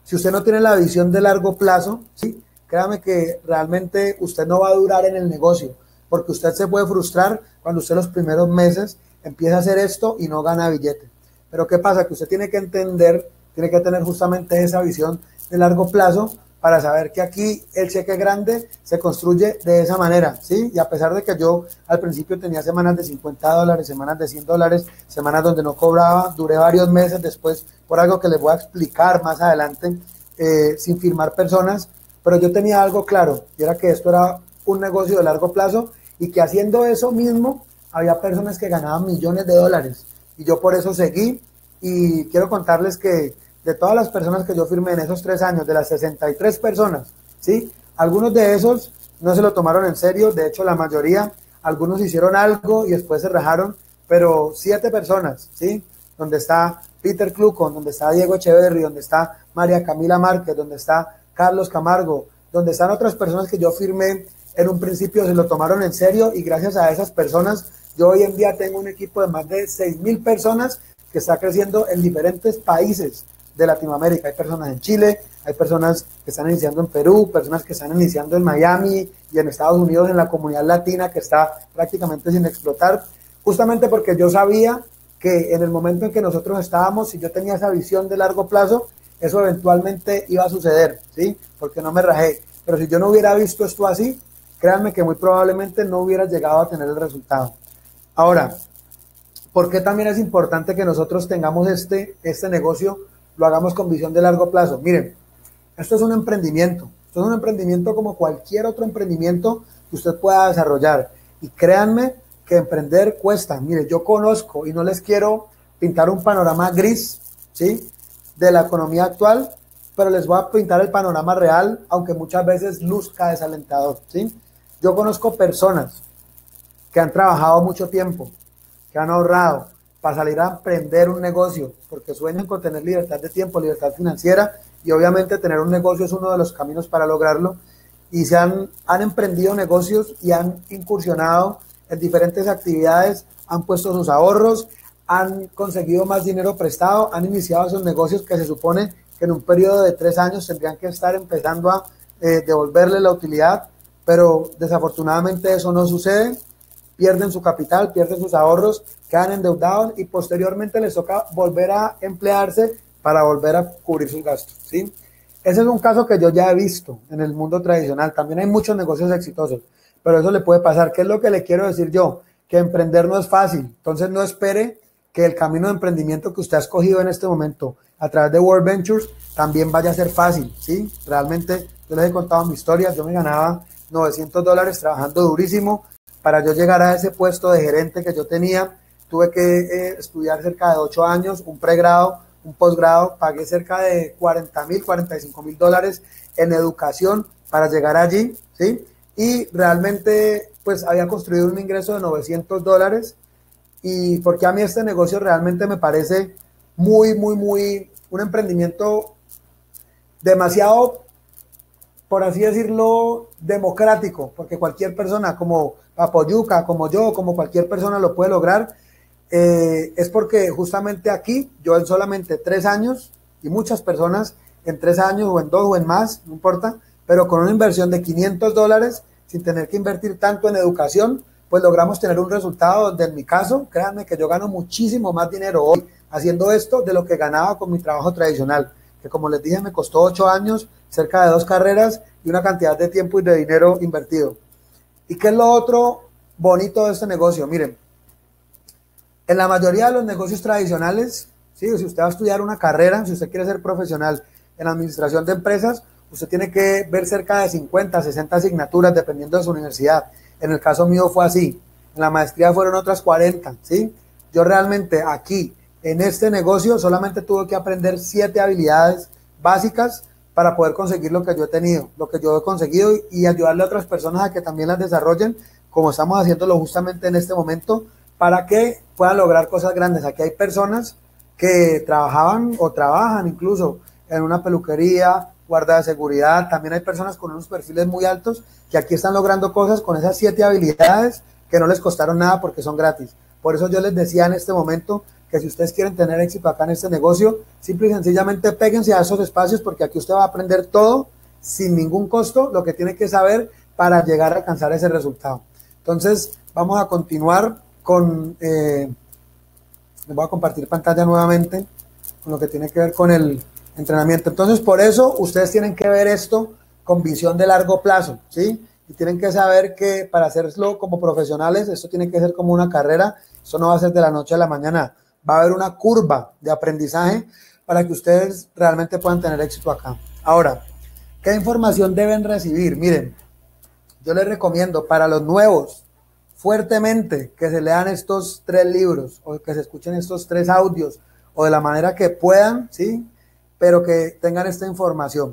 Si usted no tiene la visión de largo plazo, ¿sí? Créame que realmente usted no va a durar en el negocio, porque usted se puede frustrar cuando usted los primeros meses empieza a hacer esto y no gana billete. Pero ¿qué pasa? Que usted tiene que entender, tiene que tener justamente esa visión de largo plazo para saber que aquí el cheque grande se construye de esa manera, ¿sí? Y a pesar de que yo al principio tenía semanas de cincuenta dólares, semanas de cien dólares, semanas donde no cobraba, duré varios meses después por algo que les voy a explicar más adelante, eh, sin firmar personas, pero yo tenía algo claro, y era que esto era un negocio de largo plazo y que haciendo eso mismo había personas que ganaban millones de dólares, y yo por eso seguí. Y quiero contarles que de todas las personas que yo firmé en esos tres años, de las sesenta y tres personas, ¿sí? Algunos de esos no se lo tomaron en serio, de hecho la mayoría, algunos hicieron algo y después se rajaron, pero siete personas, ¿sí? Donde está Peter Clucon, donde está Diego Echeverry, donde está María Camila Márquez, donde está Carlos Camargo, donde están otras personas que yo firmé en un principio, se lo tomaron en serio, y gracias a esas personas yo hoy en día tengo un equipo de más de seis mil personas que está creciendo en diferentes países de Latinoamérica. Hay personas en Chile, hay personas que están iniciando en Perú, personas que están iniciando en Miami y en Estados Unidos, en la comunidad latina que está prácticamente sin explotar, justamente porque yo sabía que en el momento en que nosotros estábamos, si yo tenía esa visión de largo plazo, eso eventualmente iba a suceder, ¿sí? Porque no me rajé. Pero si yo no hubiera visto esto así, créanme que muy probablemente no hubiera llegado a tener el resultado. Ahora, ¿por qué también es importante que nosotros tengamos este, este negocio, lo hagamos con visión de largo plazo? Miren, esto es un emprendimiento, esto es un emprendimiento como cualquier otro emprendimiento que usted pueda desarrollar, y créanme que emprender cuesta. Miren, yo conozco, y no les quiero pintar un panorama gris, ¿sí?, de la economía actual, pero les voy a pintar el panorama real, aunque muchas veces luzca desalentador, ¿sí? Yo conozco personas que han trabajado mucho tiempo, que han ahorrado para salir a emprender un negocio, porque sueñan con tener libertad de tiempo, libertad financiera, y obviamente tener un negocio es uno de los caminos para lograrlo, y se han, han emprendido negocios y han incursionado en diferentes actividades, han puesto sus ahorros, han conseguido más dinero prestado, han iniciado esos negocios que se supone que en un periodo de tres años tendrían que estar empezando a eh, devolverle la utilidad, pero desafortunadamente eso no sucede. Pierden su capital, pierden sus ahorros, quedan endeudados y posteriormente les toca volver a emplearse para volver a cubrir sus gastos, ¿sí? Ese es un caso que yo ya he visto en el mundo tradicional. También hay muchos negocios exitosos, pero eso le puede pasar. ¿Qué es lo que le quiero decir yo? Que emprender no es fácil. Entonces no espere que el camino de emprendimiento que usted ha escogido en este momento a través de World Ventures también vaya a ser fácil, ¿sí? Realmente yo les he contado mi historia. Yo me ganaba novecientos dólares trabajando durísimo. Para yo llegar a ese puesto de gerente que yo tenía, tuve que eh, estudiar cerca de ocho años, un pregrado, un posgrado, pagué cerca de cuarenta mil, cuarenta y cinco mil dólares en educación para llegar allí, ¿sí? Y realmente, pues, había construido un ingreso de novecientos dólares, y porque a mí este negocio realmente me parece muy, muy, muy, un emprendimiento demasiado, por así decirlo, democrático, porque cualquier persona como Papoyuca, como yo, como cualquier persona lo puede lograr. Eh, es porque justamente aquí, yo en solamente tres años, y muchas personas en tres años o en dos o en más, no importa, pero con una inversión de quinientos dólares, sin tener que invertir tanto en educación, pues logramos tener un resultado donde en mi caso, créanme que yo gano muchísimo más dinero hoy haciendo esto de lo que ganaba con mi trabajo tradicional, que como les dije me costó ocho años, cerca de dos carreras y una cantidad de tiempo y de dinero invertido. ¿Y qué es lo otro bonito de este negocio? Miren, en la mayoría de los negocios tradicionales, ¿sí?, si usted va a estudiar una carrera, si usted quiere ser profesional en administración de empresas, usted tiene que ver cerca de cincuenta, sesenta asignaturas dependiendo de su universidad. En el caso mío fue así. En la maestría fueron otras cuarenta, ¿sí? Yo realmente aquí, en este negocio, solamente tuve que aprender siete habilidades básicas para poder conseguir lo que yo he tenido, lo que yo he conseguido, y ayudarle a otras personas a que también las desarrollen, como estamos haciéndolo justamente en este momento, para que puedan lograr cosas grandes. Aquí hay personas que trabajaban o trabajan incluso en una peluquería, guarda de seguridad. También hay personas con unos perfiles muy altos que aquí están logrando cosas con esas siete habilidades que no les costaron nada porque son gratis. Por eso yo les decía en este momento que si ustedes quieren tener éxito acá en este negocio, simple y sencillamente péguense a esos espacios, porque aquí usted va a aprender todo sin ningún costo, lo que tiene que saber para llegar a alcanzar ese resultado. Entonces, vamos a continuar con, eh, les voy a compartir pantalla nuevamente, con lo que tiene que ver con el entrenamiento. Entonces, por eso, ustedes tienen que ver esto con visión de largo plazo, ¿sí? Y tienen que saber que para hacerlo como profesionales, esto tiene que ser como una carrera, esto no va a ser de la noche a la mañana, va a haber una curva de aprendizaje para que ustedes realmente puedan tener éxito acá. Ahora, ¿qué información deben recibir? Miren, yo les recomiendo para los nuevos, fuertemente, que se lean estos tres libros, o que se escuchen estos tres audios, o de la manera que puedan, ¿sí? Pero que tengan esta información.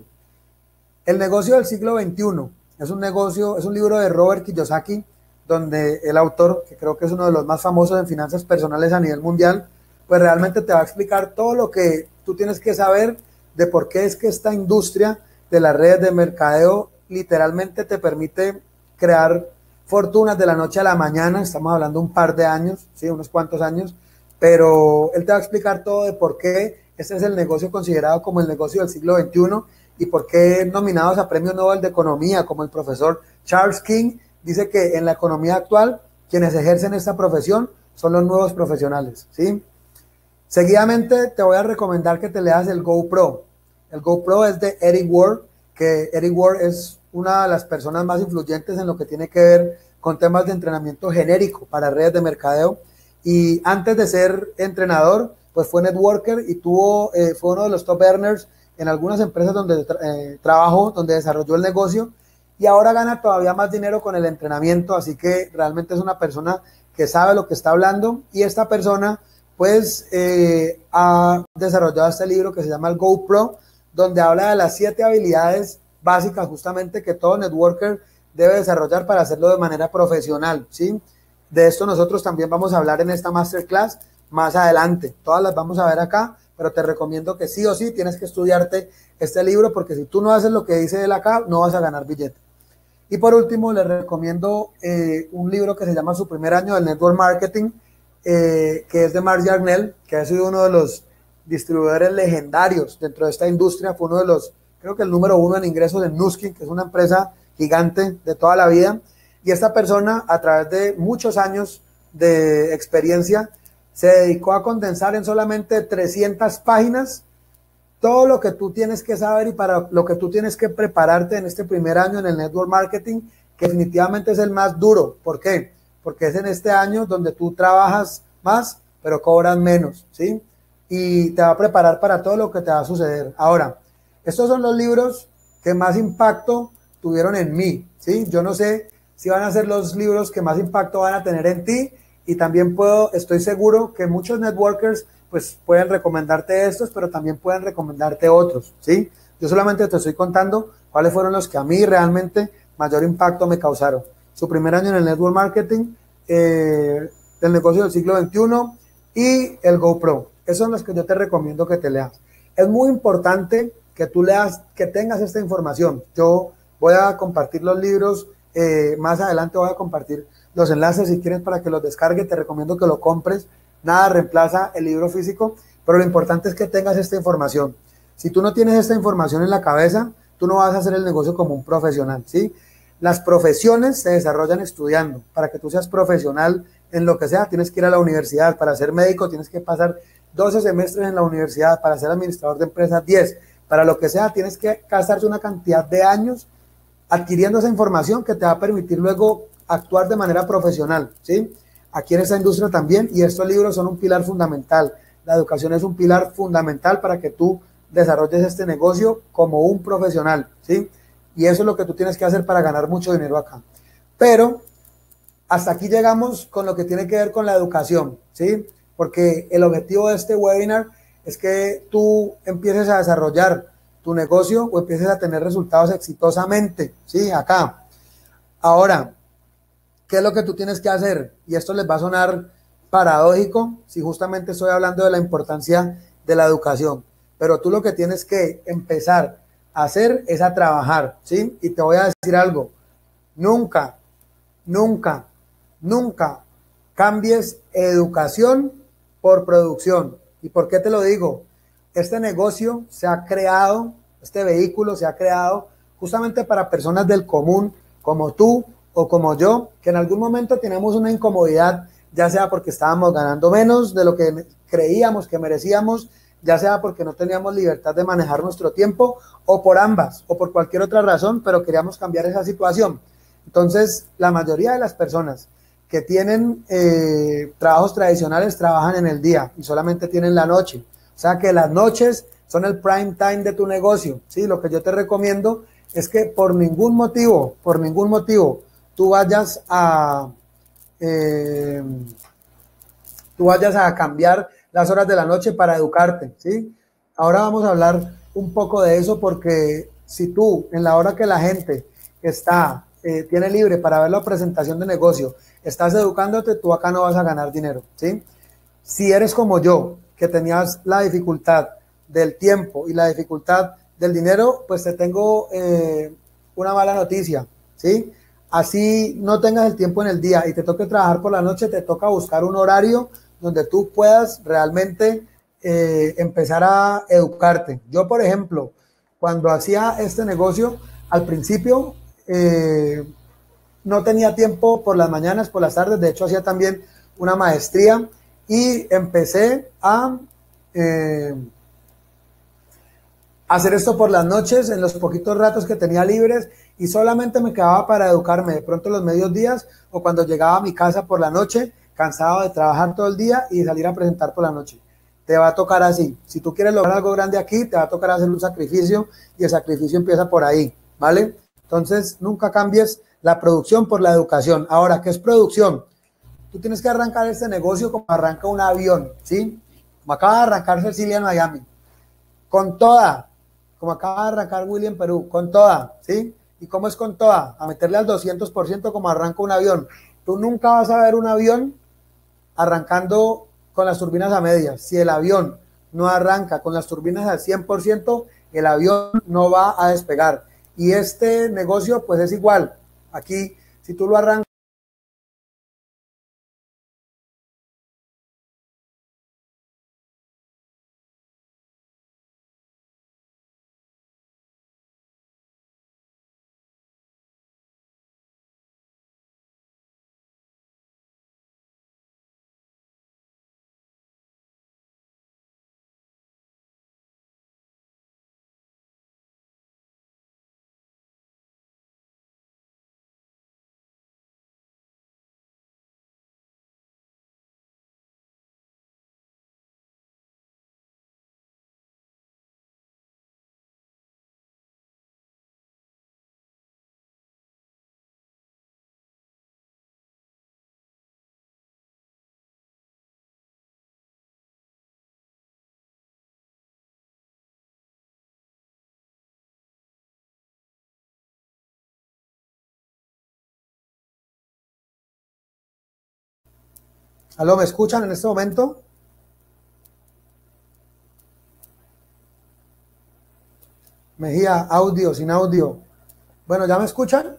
El negocio del siglo veintiuno es un negocio, es un libro de Robert Kiyosaki, donde el autor, que creo que es uno de los más famosos en finanzas personales a nivel mundial, pues realmente te va a explicar todo lo que tú tienes que saber de por qué es que esta industria de las redes de mercadeo literalmente te permite crear fortunas de la noche a la mañana. Estamos hablando un par de años, sí, unos cuantos años, pero él te va a explicar todo de por qué este es el negocio considerado como el negocio del siglo veintiuno y por qué nominados a premio Nobel de Economía, como el profesor Charles King, dice que en la economía actual quienes ejercen esta profesión son los nuevos profesionales, ¿sí? Seguidamente te voy a recomendar que te leas el GoPro. El GoPro es de Eric Ward, que Eric Ward es una de las personas más influyentes en lo que tiene que ver con temas de entrenamiento genérico para redes de mercadeo. Y antes de ser entrenador, pues fue networker y tuvo, eh, fue uno de los top earners en algunas empresas donde tra eh, trabajó, donde desarrolló el negocio, y ahora gana todavía más dinero con el entrenamiento, así que realmente es una persona que sabe lo que está hablando, y esta persona pues eh, ha desarrollado este libro que se llama el GoPro, donde habla de las siete habilidades básicas justamente que todo networker debe desarrollar para hacerlo de manera profesional, ¿sí? De esto nosotros también vamos a hablar en esta masterclass más adelante, todas las vamos a ver acá, pero te recomiendo que sí o sí tienes que estudiarte este libro, porque si tú no haces lo que dice él acá, no vas a ganar billete. Y por último, les recomiendo eh, un libro que se llama Su primer año del Network Marketing, eh, que es de Mark Yarnell, que ha sido uno de los distribuidores legendarios dentro de esta industria, fue uno de los, creo que el número uno en ingresos de Nuskin, que es una empresa gigante de toda la vida, y esta persona, a través de muchos años de experiencia, se dedicó a condensar en solamente trescientas páginas todo lo que tú tienes que saber y para lo que tú tienes que prepararte en este primer año en el network marketing, que definitivamente es el más duro. ¿Por qué? Porque es en este año donde tú trabajas más, pero cobras menos, ¿sí? Y te va a preparar para todo lo que te va a suceder. Ahora, estos son los libros que más impacto tuvieron en mí, ¿sí? Yo no sé si van a ser los libros que más impacto van a tener en ti, y también puedo, estoy seguro que muchos networkers pues pueden recomendarte estos, pero también pueden recomendarte otros, ¿sí? Yo solamente te estoy contando cuáles fueron los que a mí realmente mayor impacto me causaron. Su primer año en el network marketing, eh, el negocio del siglo veintiuno y el GoPro. Esos son los que yo te recomiendo que te leas. Es muy importante que tú leas, que tengas esta información. Yo voy a compartir los libros, eh, más adelante voy a compartir los enlaces si quieres para que los descargues, te recomiendo que lo compres. Nada reemplaza el libro físico, pero lo importante es que tengas esta información. Si tú no tienes esta información en la cabeza, tú no vas a hacer el negocio como un profesional, ¿sí? Las profesiones se desarrollan estudiando. Para que tú seas profesional en lo que sea, tienes que ir a la universidad. Para ser médico tienes que pasar doce semestres en la universidad. Para ser administrador de empresas, diez. Para lo que sea, tienes que gastarse una cantidad de años adquiriendo esa información que te va a permitir luego actuar de manera profesional, ¿sí? Aquí en esta industria también, y estos libros son un pilar fundamental. La educación es un pilar fundamental para que tú desarrolles este negocio como un profesional, ¿sí? Y eso es lo que tú tienes que hacer para ganar mucho dinero acá. Pero hasta aquí llegamos con lo que tiene que ver con la educación, ¿sí? Porque el objetivo de este webinar es que tú empieces a desarrollar tu negocio o empieces a tener resultados exitosamente, ¿sí? Acá. Ahora, ¿qué es lo que tú tienes que hacer? Y esto les va a sonar paradójico si justamente estoy hablando de la importancia de la educación. Pero tú lo que tienes que empezar a hacer es a trabajar, ¿sí? Y te voy a decir algo. Nunca, nunca, nunca cambies educación por producción. ¿Y por qué te lo digo? Este negocio se ha creado, este vehículo se ha creado justamente para personas del común, como tú o como yo, que en algún momento tenemos una incomodidad, ya sea porque estábamos ganando menos de lo que creíamos que merecíamos, ya sea porque no teníamos libertad de manejar nuestro tiempo, o por ambas, o por cualquier otra razón, pero queríamos cambiar esa situación. Entonces, la mayoría de las personas que tienen eh, trabajos tradicionales trabajan en el día y solamente tienen la noche. O sea que las noches son el prime time de tu negocio, ¿sí? Lo que yo te recomiendo es que por ningún motivo, por ningún motivo, tú vayas a, eh, tú vayas a cambiar las horas de la noche para educarte, ¿sí? Ahora vamos a hablar un poco de eso, porque si tú en la hora que la gente está, eh, tiene libre para ver la presentación de negocio, estás educándote, tú acá no vas a ganar dinero, ¿sí? Si eres como yo, que tenías la dificultad del tiempo y la dificultad del dinero, pues te tengo eh, una mala noticia, ¿sí? Así no tengas el tiempo en el día y te toque trabajar por la noche, te toca buscar un horario donde tú puedas realmente eh, empezar a educarte. Yo, por ejemplo, cuando hacía este negocio, al principio eh, no tenía tiempo por las mañanas, por las tardes. De hecho, hacía también una maestría y empecé a eh, hacer esto por las noches, en los poquitos ratos que tenía libres, y solamente me quedaba para educarme de pronto los medios días o cuando llegaba a mi casa por la noche, cansado de trabajar todo el día y de salir a presentar por la noche. Te va a tocar así. Si tú quieres lograr algo grande aquí, te va a tocar hacer un sacrificio, y el sacrificio empieza por ahí, ¿vale? Entonces, nunca cambies la producción por la educación. Ahora, ¿qué es producción? Tú tienes que arrancar este negocio como arranca un avión, ¿sí? Como acaba de arrancar Cecilia en Miami, con toda, como acaba de arrancar Willy en Perú, con toda, ¿sí? ¿Y cómo es con toda? A meterle al doscientos por ciento como arranca un avión. Tú nunca vas a ver un avión arrancando con las turbinas a medias. Si el avión no arranca con las turbinas al cien por ciento, el avión no va a despegar. Y este negocio pues es igual. Aquí, si tú lo arrancas, ¿aló, me escuchan en este momento? Mejía, audio, sin audio. Bueno, ¿ya me escuchan?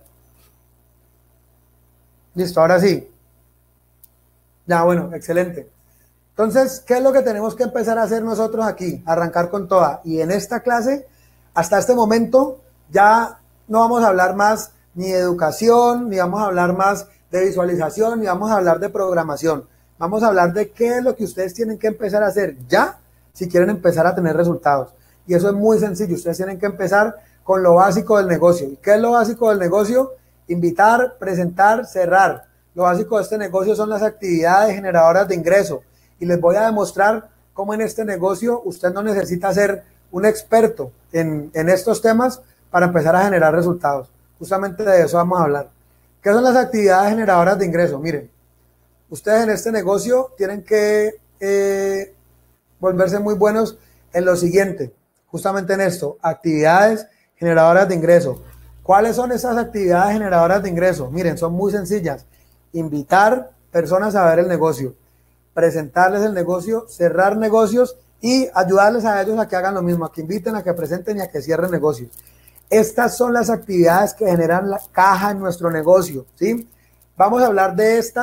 Listo, ahora sí. Ya, bueno, excelente. Entonces, ¿qué es lo que tenemos que empezar a hacer nosotros aquí? Arrancar con toda. Y en esta clase, hasta este momento, ya no vamos a hablar más ni de educación, ni vamos a hablar más de visualización, ni vamos a hablar de programación. Vamos a hablar de qué es lo que ustedes tienen que empezar a hacer ya si quieren empezar a tener resultados. Y eso es muy sencillo. Ustedes tienen que empezar con lo básico del negocio. ¿Y qué es lo básico del negocio? Invitar, presentar, cerrar. Lo básico de este negocio son las actividades generadoras de ingreso. Y les voy a demostrar cómo en este negocio usted no necesita ser un experto en, en estos temas para empezar a generar resultados. Justamente de eso vamos a hablar. ¿Qué son las actividades generadoras de ingreso? Miren, ustedes en este negocio tienen que eh, volverse muy buenos en lo siguiente, justamente en esto, actividades generadoras de ingreso. ¿Cuáles son esas actividades generadoras de ingreso? Miren, son muy sencillas. Invitar personas a ver el negocio, presentarles el negocio, cerrar negocios y ayudarles a ellos a que hagan lo mismo, a que inviten, a que presenten y a que cierren negocios. Estas son las actividades que generan la caja en nuestro negocio, ¿sí? Vamos a hablar de estas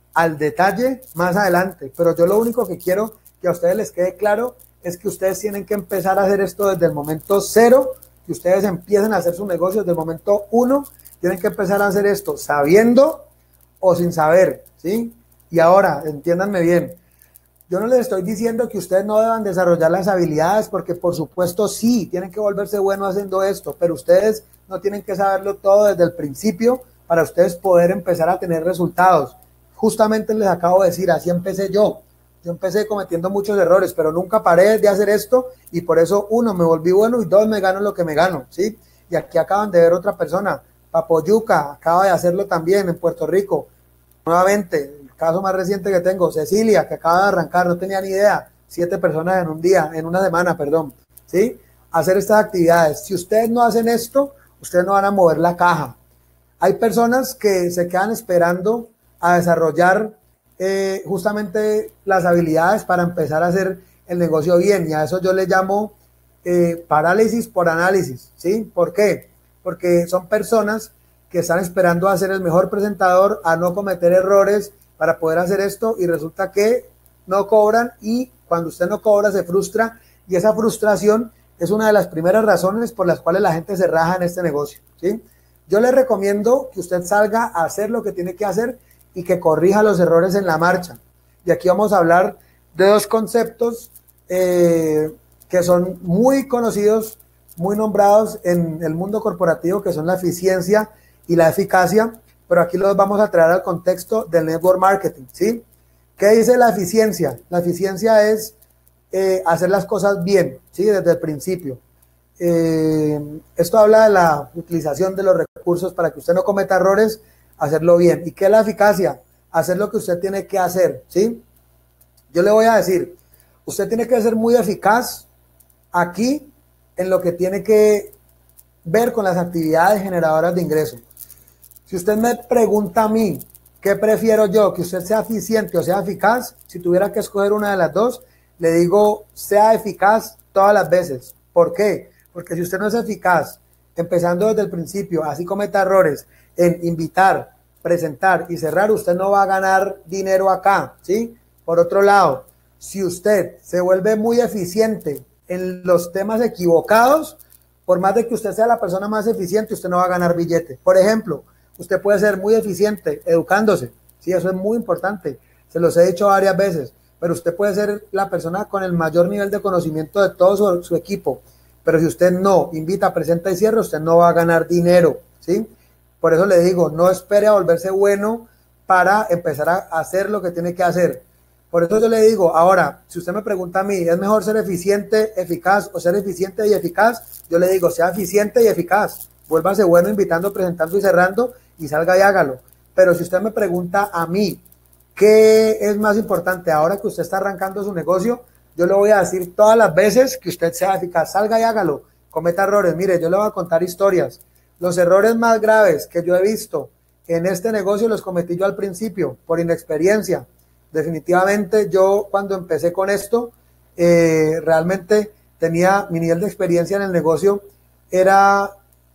al detalle más adelante, pero yo lo único que quiero que a ustedes les quede claro es que ustedes tienen que empezar a hacer esto desde el momento cero, que ustedes empiecen a hacer su negocio desde el momento uno, tienen que empezar a hacer esto sabiendo o sin saber, ¿sí? Y ahora, entiéndanme bien, yo no les estoy diciendo que ustedes no deban desarrollar las habilidades, porque por supuesto sí, tienen que volverse buenos haciendo esto, pero ustedes no tienen que saberlo todo desde el principio para ustedes poder empezar a tener resultados. Justamente les acabo de decir, así empecé yo. Yo empecé cometiendo muchos errores, pero nunca paré de hacer esto y por eso, uno, me volví bueno y dos, me gano lo que me gano, ¿sí? Y aquí acaban de ver otra persona, Papoyuca, acaba de hacerlo también en Puerto Rico. Nuevamente, el caso más reciente que tengo, Cecilia, que acaba de arrancar, no tenía ni idea, siete personas en un día, en una semana, perdón, ¿sí? Hacer estas actividades. Si ustedes no hacen esto, ustedes no van a mover la caja. Hay personas que se quedan esperando a desarrollar eh, justamente las habilidades para empezar a hacer el negocio bien, y a eso yo le llamo eh, parálisis por análisis, ¿sí? ¿Por qué? Porque son personas que están esperando a ser el mejor presentador, a no cometer errores para poder hacer esto, y resulta que no cobran, y cuando usted no cobra se frustra, y esa frustración es una de las primeras razones por las cuales la gente se raja en este negocio, ¿sí? Yo le recomiendo que usted salga a hacer lo que tiene que hacer y que corrija los errores en la marcha. Y aquí vamos a hablar de dos conceptos eh, que son muy conocidos, muy nombrados en el mundo corporativo, que son la eficiencia y la eficacia, pero aquí los vamos a traer al contexto del network marketing, ¿sí? ¿Qué dice la eficiencia? La eficiencia es eh, hacer las cosas bien, ¿sí? Desde el principio. Eh, esto habla de la utilización de los recursos para que usted no cometa errores, hacerlo bien. ¿Y qué es la eficacia? Hacer lo que usted tiene que hacer, ¿sí? Yo le voy a decir, usted tiene que ser muy eficaz aquí en lo que tiene que ver con las actividades generadoras de ingresos. Si usted me pregunta a mí, ¿qué prefiero yo? ¿Que usted sea eficiente o sea eficaz? Si tuviera que escoger una de las dos, le digo, sea eficaz todas las veces. ¿Por qué? Porque si usted no es eficaz, empezando desde el principio, así cometa errores en invitar, presentar y cerrar, usted no va a ganar dinero acá, ¿sí? Por otro lado, si usted se vuelve muy eficiente en los temas equivocados, por más de que usted sea la persona más eficiente, usted no va a ganar billete. Por ejemplo, usted puede ser muy eficiente educándose, sí, eso es muy importante, se los he dicho varias veces, pero usted puede ser la persona con el mayor nivel de conocimiento de todo su, su equipo, pero si usted no invita, presenta y cierra, usted no va a ganar dinero, ¿sí? Por eso le digo, no espere a volverse bueno para empezar a hacer lo que tiene que hacer. Por eso yo le digo, ahora, si usted me pregunta a mí, ¿es mejor ser eficiente, eficaz o ser eficiente y eficaz? Yo le digo, sea eficiente y eficaz. Vuélvase bueno invitando, presentando y cerrando y salga y hágalo. Pero si usted me pregunta a mí, ¿qué es más importante ahora que usted está arrancando su negocio? Yo le voy a decir todas las veces que usted sea eficaz, salga y hágalo, cometa errores. Mire, yo le voy a contar historias. Los errores más graves que yo he visto en este negocio los cometí yo al principio, por inexperiencia. Definitivamente yo cuando empecé con esto, eh, realmente tenía mi nivel de experiencia en el negocio, era,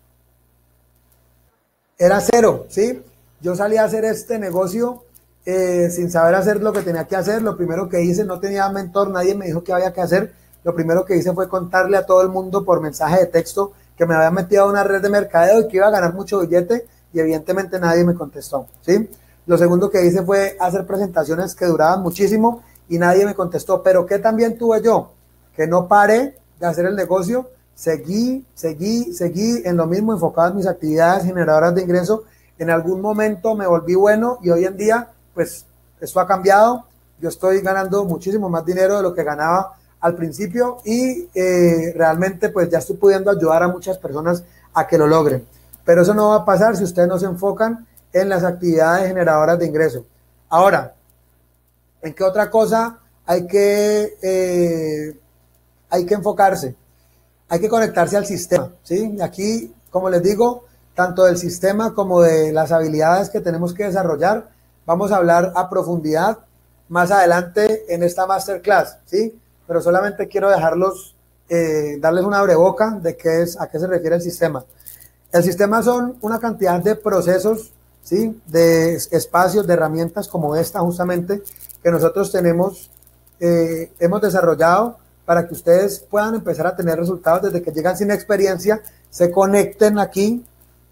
era cero, ¿sí? Yo salí a hacer este negocio eh, sin saber hacer lo que tenía que hacer. Lo primero que hice, no tenía mentor, nadie me dijo qué había que hacer. Lo primero que hice fue contarle a todo el mundo por mensaje de texto que me había metido a una red de mercadeo y que iba a ganar mucho billete, y evidentemente nadie me contestó, ¿sí? Lo segundo que hice fue hacer presentaciones que duraban muchísimo y nadie me contestó. Pero ¿qué también tuve yo? Que no paré de hacer el negocio, seguí, seguí, seguí en lo mismo, enfocado en mis actividades generadoras de ingreso. En algún momento me volví bueno y hoy en día, pues, esto ha cambiado. Yo estoy ganando muchísimo más dinero de lo que ganaba al principio y eh, realmente, pues, ya estoy pudiendo ayudar a muchas personas a que lo logren. Pero eso no va a pasar si ustedes no se enfocan en las actividades generadoras de ingreso. Ahora, ¿en qué otra cosa hay que, eh, hay que enfocarse? Hay que conectarse al sistema, ¿sí? Aquí, como les digo, tanto del sistema como de las habilidades que tenemos que desarrollar, vamos a hablar a profundidad más adelante en esta masterclass, ¿sí? Pero solamente quiero dejarlos, eh, darles una breboca de qué es, a qué se refiere el sistema. El sistema son una cantidad de procesos ¿sí? De espacios, de herramientas como esta justamente que nosotros tenemos, eh, hemos desarrollado para que ustedes puedan empezar a tener resultados desde que llegan sin experiencia, se conecten aquí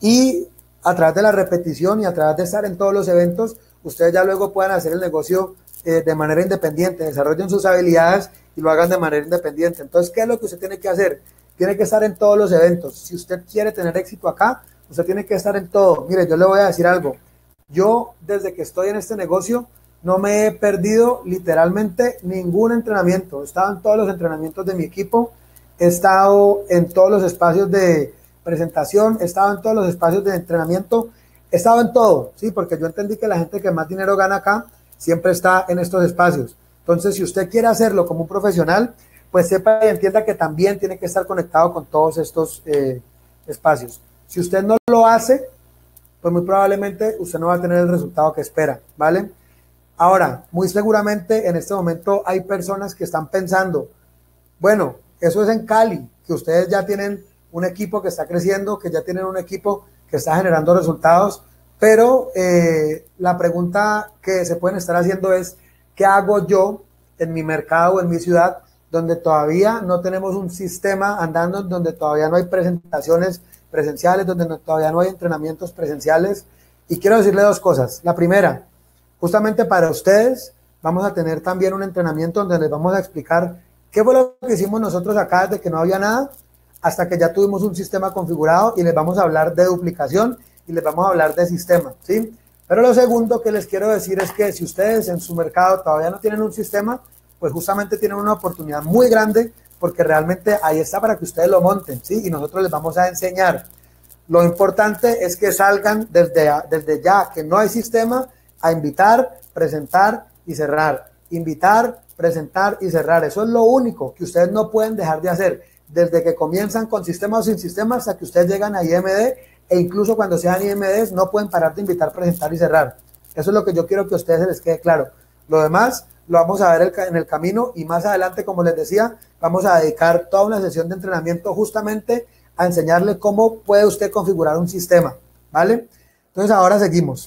y a través de la repetición y a través de estar en todos los eventos, ustedes ya luego puedan hacer el negocio eh, de manera independiente, desarrollen sus habilidades y lo hagan de manera independiente. Entonces, ¿qué es lo que usted tiene que hacer? Tiene que estar en todos los eventos. Si usted quiere tener éxito acá, usted tiene que estar en todo. Mire, yo le voy a decir algo. Yo, desde que estoy en este negocio, no me he perdido literalmente ningún entrenamiento. He estado en todos los entrenamientos de mi equipo, he estado en todos los espacios de presentación, he estado en todos los espacios de entrenamiento, he estado en todo, ¿sí? Porque yo entendí que la gente que más dinero gana acá siempre está en estos espacios. Entonces, si usted quiere hacerlo como un profesional, pues sepa y entienda que también tiene que estar conectado con todos estos eh, espacios. Si usted no lo hace, pues muy probablemente usted no va a tener el resultado que espera, ¿vale? Ahora, muy seguramente en este momento hay personas que están pensando, bueno, eso es en Cali, que ustedes ya tienen un equipo que está creciendo, que ya tienen un equipo que está generando resultados, pero eh, la pregunta que se pueden estar haciendo es, ¿qué hago yo en mi mercado, en mi ciudad, donde todavía no tenemos un sistema andando, donde todavía no hay presentaciones presenciales, donde no, todavía no hay entrenamientos presenciales? Y quiero decirle dos cosas. La primera, justamente para ustedes vamos a tener también un entrenamiento donde les vamos a explicar qué fue lo que hicimos nosotros acá desde que no había nada hasta que ya tuvimos un sistema configurado, y les vamos a hablar de duplicación y les vamos a hablar de sistema, ¿sí? Pero lo segundo que les quiero decir es que si ustedes en su mercado todavía no tienen un sistema, pues justamente tienen una oportunidad muy grande, porque realmente ahí está para que ustedes lo monten, ¿sí? Y nosotros les vamos a enseñar. Lo importante es que salgan desde, desde ya que no hay sistema, a invitar, presentar y cerrar. Invitar, presentar y cerrar. Eso es lo único que ustedes no pueden dejar de hacer. Desde que comienzan con sistema o sin sistema hasta que ustedes llegan a I M D, e incluso cuando sean I M Ds no pueden parar de invitar, presentar y cerrar. Eso es lo que yo quiero que a ustedes se les quede claro. Lo demás lo vamos a ver en el camino, y más adelante, como les decía, vamos a dedicar toda una sesión de entrenamiento justamente a enseñarle cómo puede usted configurar un sistema, ¿vale? Entonces ahora seguimos.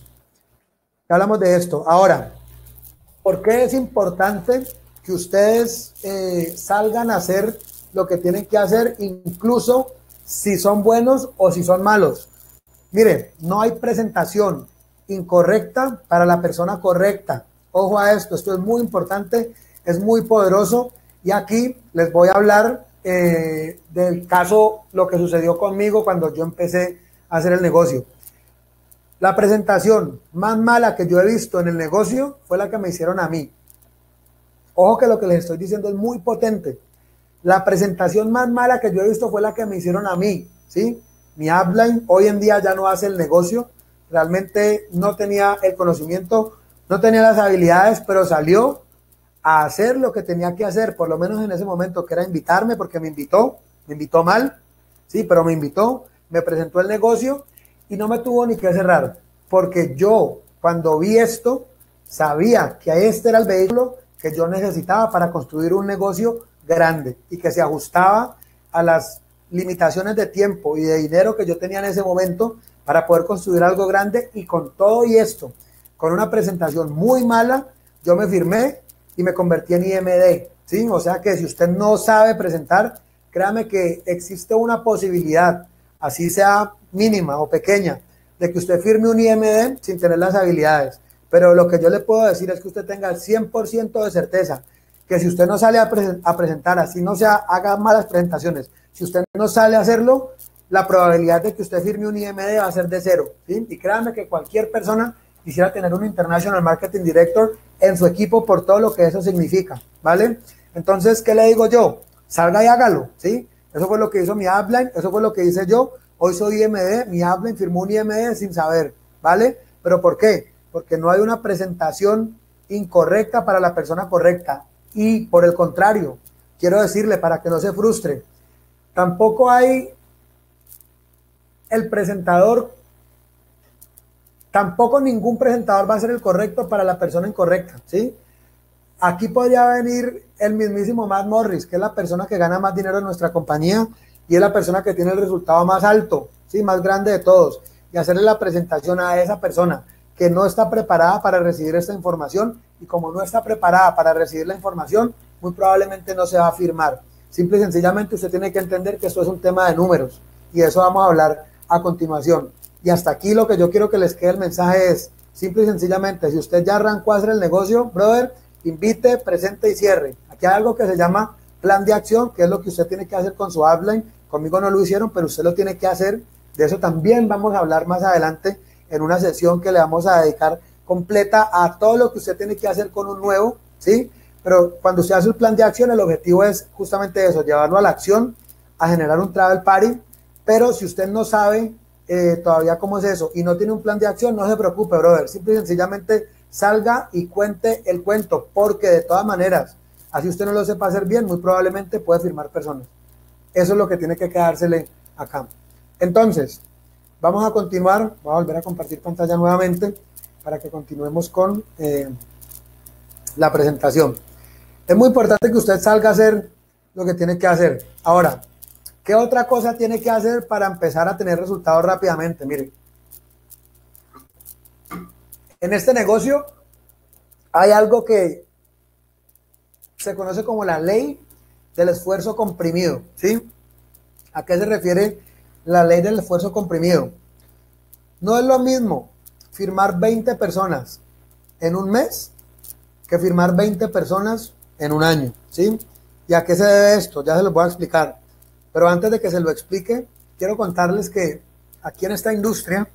Ya hablamos de esto. Ahora, ¿por qué es importante que ustedes eh, salgan a hacer lo que tienen que hacer, incluso si son buenos o si son malos? Mire, no hay presentación incorrecta para la persona correcta. Ojo a esto, esto es muy importante, es muy poderoso, y aquí les voy a hablar eh, del caso, lo que sucedió conmigo cuando yo empecé a hacer el negocio. La presentación más mala que yo he visto en el negocio fue la que me hicieron a mí. Ojo que lo que les estoy diciendo es muy potente. La presentación más mala que yo he visto fue la que me hicieron a mí, ¿sí? Mi upline hoy en día ya no hace el negocio, realmente no tenía el conocimiento, no tenía las habilidades, pero salió a hacer lo que tenía que hacer, por lo menos en ese momento, que era invitarme, porque me invitó, me invitó mal, sí, pero me invitó, me presentó el negocio y no me tuvo ni que cerrar, porque yo, cuando vi esto, sabía que este era el vehículo que yo necesitaba para construir un negocio grande y que se ajustaba a las limitaciones de tiempo y de dinero que yo tenía en ese momento para poder construir algo grande. Y con todo y esto, con una presentación muy mala, yo me firmé y me convertí en I M D, ¿sí? O sea que si usted no sabe presentar, créame que existe una posibilidad, así sea mínima o pequeña, de que usted firme un I M D sin tener las habilidades. Pero lo que yo le puedo decir es que usted tenga el cien por ciento de certeza que si usted no sale a, pre a presentar, así no se haga malas presentaciones, si usted no sale a hacerlo, la probabilidad de que usted firme un I M D va a ser de cero, ¿sí? Y créanme que cualquier persona quisiera tener un International Marketing Director en su equipo por todo lo que eso significa, ¿vale? Entonces, ¿qué le digo yo? Salga y hágalo, ¿sí? Eso fue lo que hizo mi upline, eso fue lo que hice yo. Hoy soy I M D, mi upline firmó un I M D sin saber, ¿vale? ¿Pero por qué? Porque no hay una presentación incorrecta para la persona correcta. Y por el contrario, quiero decirle, para que no se frustre, tampoco hay el presentador, tampoco ningún presentador va a ser el correcto para la persona incorrecta, ¿sí? Aquí podría venir el mismísimo Matt Morris, que es la persona que gana más dinero en nuestra compañía y es la persona que tiene el resultado más alto, ¿sí? Más grande de todos. y hacerle la presentación a esa persona que no está preparada para recibir esta información, y como no está preparada para recibir la información, muy probablemente no se va a firmar. Simple y sencillamente usted tiene que entender que esto es un tema de números, y de eso vamos a hablar a continuación. Y hasta aquí lo que yo quiero que les quede el mensaje es, simple y sencillamente, si usted ya arrancó a hacer el negocio, brother, invite, presente y cierre. Aquí hay algo que se llama plan de acción, que es lo que usted tiene que hacer con su upline. Conmigo no lo hicieron, pero usted lo tiene que hacer. De eso también vamos a hablar más adelante en una sesión que le vamos a dedicar completa a todo lo que usted tiene que hacer con un nuevo, ¿sí? Pero cuando usted hace el plan de acción, el objetivo es justamente eso, llevarlo a la acción, a generar un travel party. Pero si usted no sabe eh, todavía cómo es eso y no tiene un plan de acción, no se preocupe, brother. Simple y sencillamente salga y cuente el cuento, porque de todas maneras, así usted no lo sepa hacer bien, muy probablemente puede firmar personas. Eso es lo que tiene que quedársele acá. Entonces, vamos a continuar. Voy a volver a compartir pantalla nuevamente para que continuemos con eh, la presentación. Es muy importante que usted salga a hacer lo que tiene que hacer. Ahora, ¿qué otra cosa tiene que hacer para empezar a tener resultados rápidamente? Miren, en este negocio hay algo que se conoce como la ley del esfuerzo comprimido, ¿sí? ¿A qué se refiere la ley del esfuerzo comprimido? No es lo mismo firmar veinte personas en un mes que firmar veinte personas en un año, ¿sí? ¿Y a qué se debe esto? Ya se lo voy a explicar. Pero antes de que se lo explique, quiero contarles que aquí en esta industria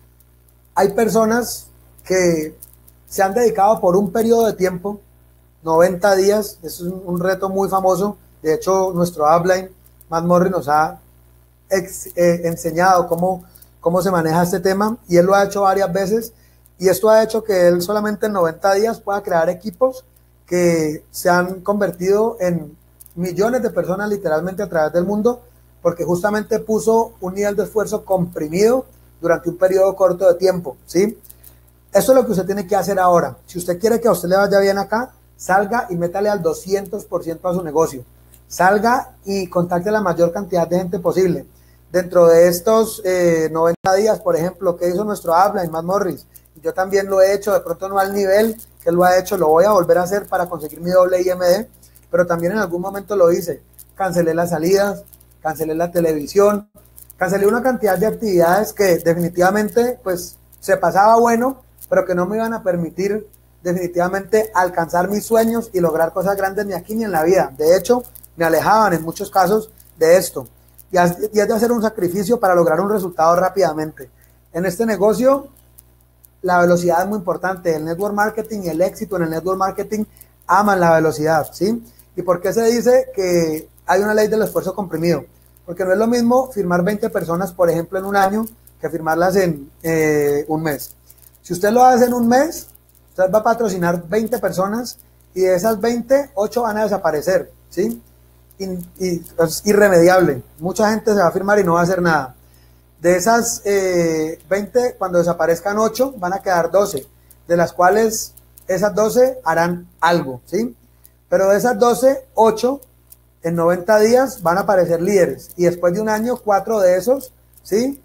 hay personas que se han dedicado por un periodo de tiempo, noventa días, es un, un reto muy famoso. De hecho, nuestro upline, Matt Morris, nos ha ex, eh, enseñado cómo, cómo se maneja este tema, y él lo ha hecho varias veces, y esto ha hecho que él solamente en noventa días pueda crear equipos que se han convertido en millones de personas literalmente a través del mundo, porque justamente puso un nivel de esfuerzo comprimido durante un periodo corto de tiempo, ¿sí? Eso es lo que usted tiene que hacer ahora. Si usted quiere que a usted le vaya bien acá, salga y métale al doscientos por ciento a su negocio. Salga y contacte a la mayor cantidad de gente posible. Dentro de estos eh, noventa días, por ejemplo, que hizo nuestro upline, Matt Morris, yo también lo he hecho, de pronto no al nivel que él lo ha hecho, lo voy a volver a hacer para conseguir mi doble I M D, pero también en algún momento lo hice. Cancelé las salidas, cancelé la televisión, cancelé una cantidad de actividades que definitivamente pues se pasaba bueno, pero que no me iban a permitir definitivamente alcanzar mis sueños y lograr cosas grandes ni aquí ni en la vida. De hecho, me alejaban en muchos casos de esto. Y has, y has de hacer un sacrificio para lograr un resultado rápidamente. En este negocio, la velocidad es muy importante. El network marketing y el éxito en el network marketing aman la velocidad, ¿sí? ¿Y por qué se dice que hay una ley del esfuerzo comprimido? Porque no es lo mismo firmar veinte personas, por ejemplo, en un año, que firmarlas en eh, un mes. Si usted lo hace en un mes, usted va a patrocinar veinte personas y de esas veinte, ocho van a desaparecer, ¿sí? Y, y es irremediable. Mucha gente se va a firmar y no va a hacer nada. De esas eh, veinte, cuando desaparezcan ocho, van a quedar doce, de las cuales esas doce harán algo, ¿sí? Pero de esas doce, ocho en noventa días van a aparecer líderes. Y después de un año, cuatro de esos, ¿sí?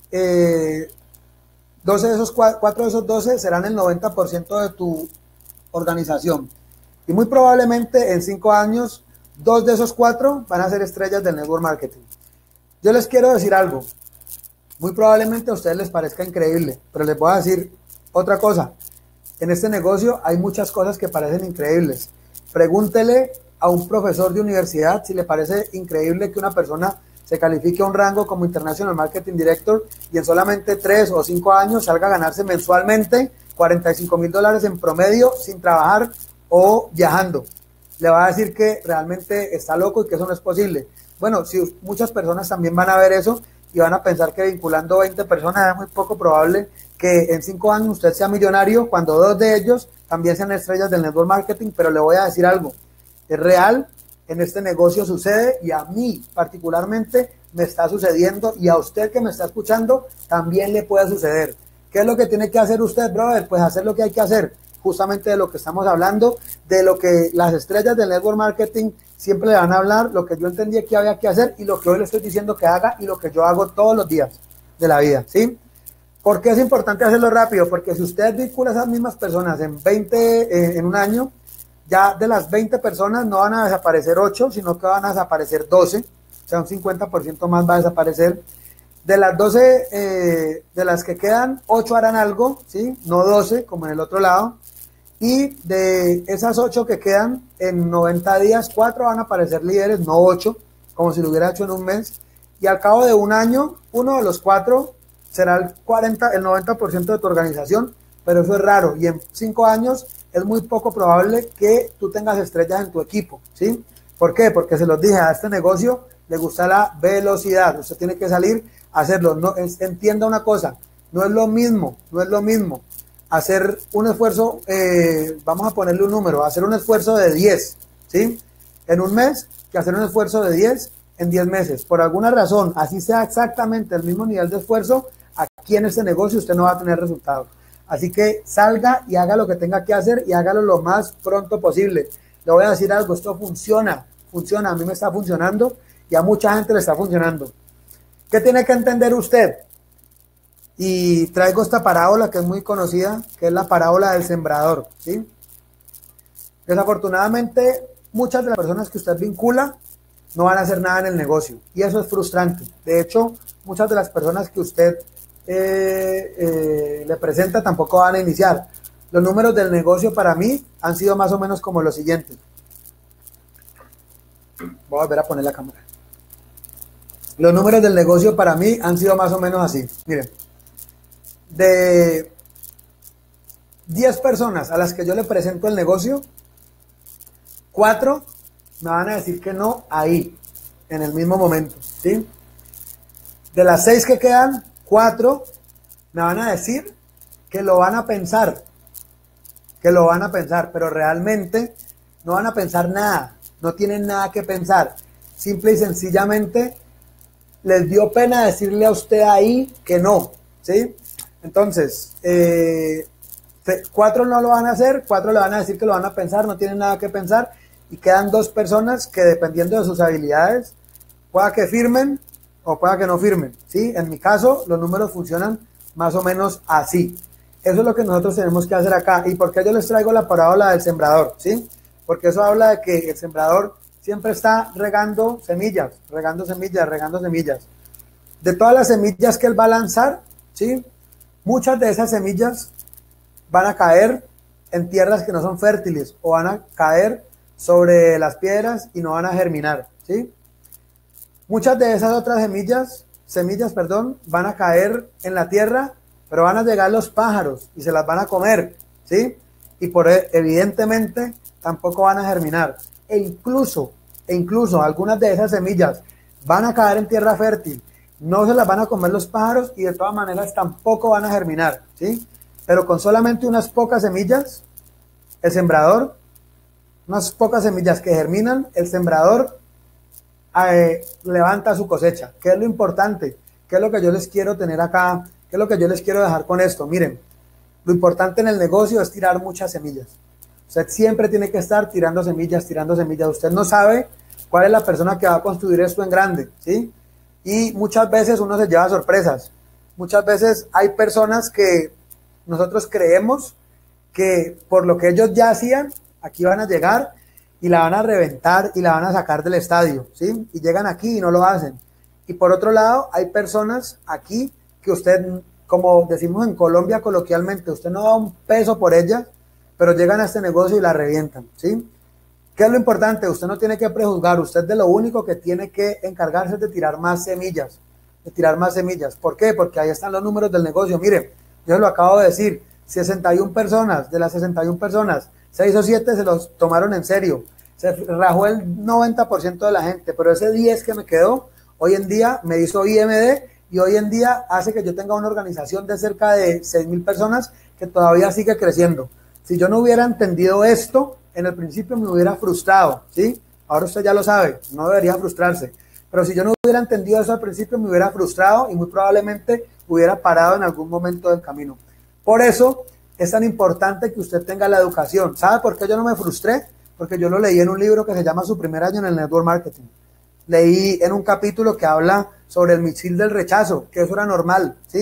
Eh, doce de esos, cuatro de esos doce serán el noventa por ciento de tu organización. Y muy probablemente en cinco años, dos de esos cuatro van a ser estrellas del network marketing. Yo les quiero decir algo. Muy probablemente a ustedes les parezca increíble, pero les voy a decir otra cosa. En este negocio hay muchas cosas que parecen increíbles. Pregúntele a un profesor de universidad si le parece increíble que una persona se califique a un rango como International Marketing Director y en solamente tres o cinco años salga a ganarse mensualmente cuarenta y cinco mil dólares en promedio sin trabajar o viajando. Le va a decir que realmente está loco y que eso no es posible. Bueno, si muchas personas también van a ver eso y van a pensar que vinculando veinte personas es muy poco probable que en cinco años usted sea millonario cuando dos de ellos también sean estrellas del network marketing, pero le voy a decir algo, es real, en este negocio sucede y a mí particularmente me está sucediendo y a usted que me está escuchando también le puede suceder. ¿Qué es lo que tiene que hacer usted, brother? Pues hacer lo que hay que hacer, justamente de lo que estamos hablando, de lo que las estrellas del network marketing siempre le van a hablar, lo que yo entendí que había que hacer y lo que hoy le estoy diciendo que haga y lo que yo hago todos los días de la vida, ¿sí? ¿Por qué es importante hacerlo rápido? Porque si usted vincula a esas mismas personas en veinte, eh, en un año, ya de las veinte personas no van a desaparecer ocho, sino que van a desaparecer doce, o sea, un cincuenta por ciento más va a desaparecer. De las doce, eh, de las que quedan, ocho harán algo, ¿sí? No doce, como en el otro lado. Y de esas ocho que quedan, en noventa días, cuatro van a aparecer líderes, no ocho, como si lo hubiera hecho en un mes. Y al cabo de un año, uno de los cuatro será el cuarenta, el noventa por ciento de tu organización, pero eso es raro. Y en cinco años es muy poco probable que tú tengas estrellas en tu equipo, ¿sí? ¿Por qué? Porque se los dije, a este negocio le gusta la velocidad. Usted tiene que salir a hacerlo. No, es, entienda una cosa, no es lo mismo, no es lo mismo hacer un esfuerzo, eh, vamos a ponerle un número, hacer un esfuerzo de diez, ¿sí? En un mes, que hacer un esfuerzo de diez en diez meses. Por alguna razón, así sea exactamente el mismo nivel de esfuerzo, aquí en este negocio usted no va a tener resultados. Así que salga y haga lo que tenga que hacer y hágalo lo más pronto posible. Le voy a decir algo, esto funciona, funciona, a mí me está funcionando y a mucha gente le está funcionando. ¿Qué tiene que entender usted? Y traigo esta parábola que es muy conocida, que es la parábola del sembrador, ¿sí? Desafortunadamente, muchas de las personas que usted vincula no van a hacer nada en el negocio y eso es frustrante. De hecho, muchas de las personas que usted eh, eh, le presenta tampoco van a iniciar. Los números del negocio para mí han sido más o menos como los siguientes. Voy a volver a poner la cámara. Los números del negocio para mí han sido más o menos así. Miren, de diez personas a las que yo le presento el negocio, cuatro me van a decir que no ahí, en el mismo momento, ¿sí? De las seis que quedan, cuatro me van a decir que lo van a pensar, que lo van a pensar, pero realmente no van a pensar nada, no tienen nada que pensar. Simple y sencillamente les dio pena decirle a usted ahí que no, ¿sí? Entonces, eh, cuatro no lo van a hacer, cuatro le van a decir que lo van a pensar, no tienen nada que pensar, y quedan dos personas que dependiendo de sus habilidades, pueda que firmen o pueda que no firmen, ¿sí? En mi caso, los números funcionan más o menos así. Eso es lo que nosotros tenemos que hacer acá. ¿Y por qué yo les traigo la parábola del sembrador? ¿Sí? Porque eso habla de que el sembrador siempre está regando semillas, regando semillas, regando semillas. De todas las semillas que él va a lanzar, ¿sí? Muchas de esas semillas van a caer en tierras que no son fértiles o van a caer sobre las piedras y no van a germinar, ¿sí? Muchas de esas otras semillas, semillas, perdón, van a caer en la tierra, pero van a llegar los pájaros y se las van a comer, ¿sí? Y por evidentemente tampoco van a germinar. E incluso, e incluso algunas de esas semillas van a caer en tierra fértil, no se las van a comer los pájaros y de todas maneras tampoco van a germinar, ¿sí? Pero con solamente unas pocas semillas, el sembrador, unas pocas semillas que germinan, el sembrador eh, levanta su cosecha. ¿Qué es lo importante? ¿Qué es lo que yo les quiero tener acá? ¿Qué es lo que yo les quiero dejar con esto? Miren, lo importante en el negocio es tirar muchas semillas. Usted siempre tiene que estar tirando semillas, tirando semillas. Usted no sabe cuál es la persona que va a construir esto en grande, ¿sí? Y muchas veces uno se lleva sorpresas. Muchas veces hay personas que nosotros creemos que por lo que ellos ya hacían, aquí van a llegar y la van a reventar y la van a sacar del estadio, ¿sí? Y llegan aquí y no lo hacen. Y por otro lado, hay personas aquí que usted, como decimos en Colombia coloquialmente, usted no da un peso por ellas, pero llegan a este negocio y la revientan, ¿sí? ¿Qué es lo importante? Usted no tiene que prejuzgar, usted de lo único que tiene que encargarse es de tirar más semillas, de tirar más semillas. ¿Por qué? Porque ahí están los números del negocio. Mire, yo lo acabo de decir, sesenta y una personas, de las sesenta y una personas, seis o siete se los tomaron en serio, se rajó el noventa por ciento de la gente, pero ese diez que me quedó, hoy en día me hizo I M D y hoy en día hace que yo tenga una organización de cerca de seis mil personas que todavía sigue creciendo. Si yo no hubiera entendido esto, en el principio me hubiera frustrado, ¿sí? Ahora usted ya lo sabe, no debería frustrarse. Pero si yo no hubiera entendido eso al principio, me hubiera frustrado y muy probablemente hubiera parado en algún momento del camino. Por eso es tan importante que usted tenga la educación. ¿Sabe por qué yo no me frustré? Porque yo lo leí en un libro que se llama Su primer año en el Network Marketing. Leí en un capítulo que habla sobre el misil del rechazo, que eso era normal, ¿sí?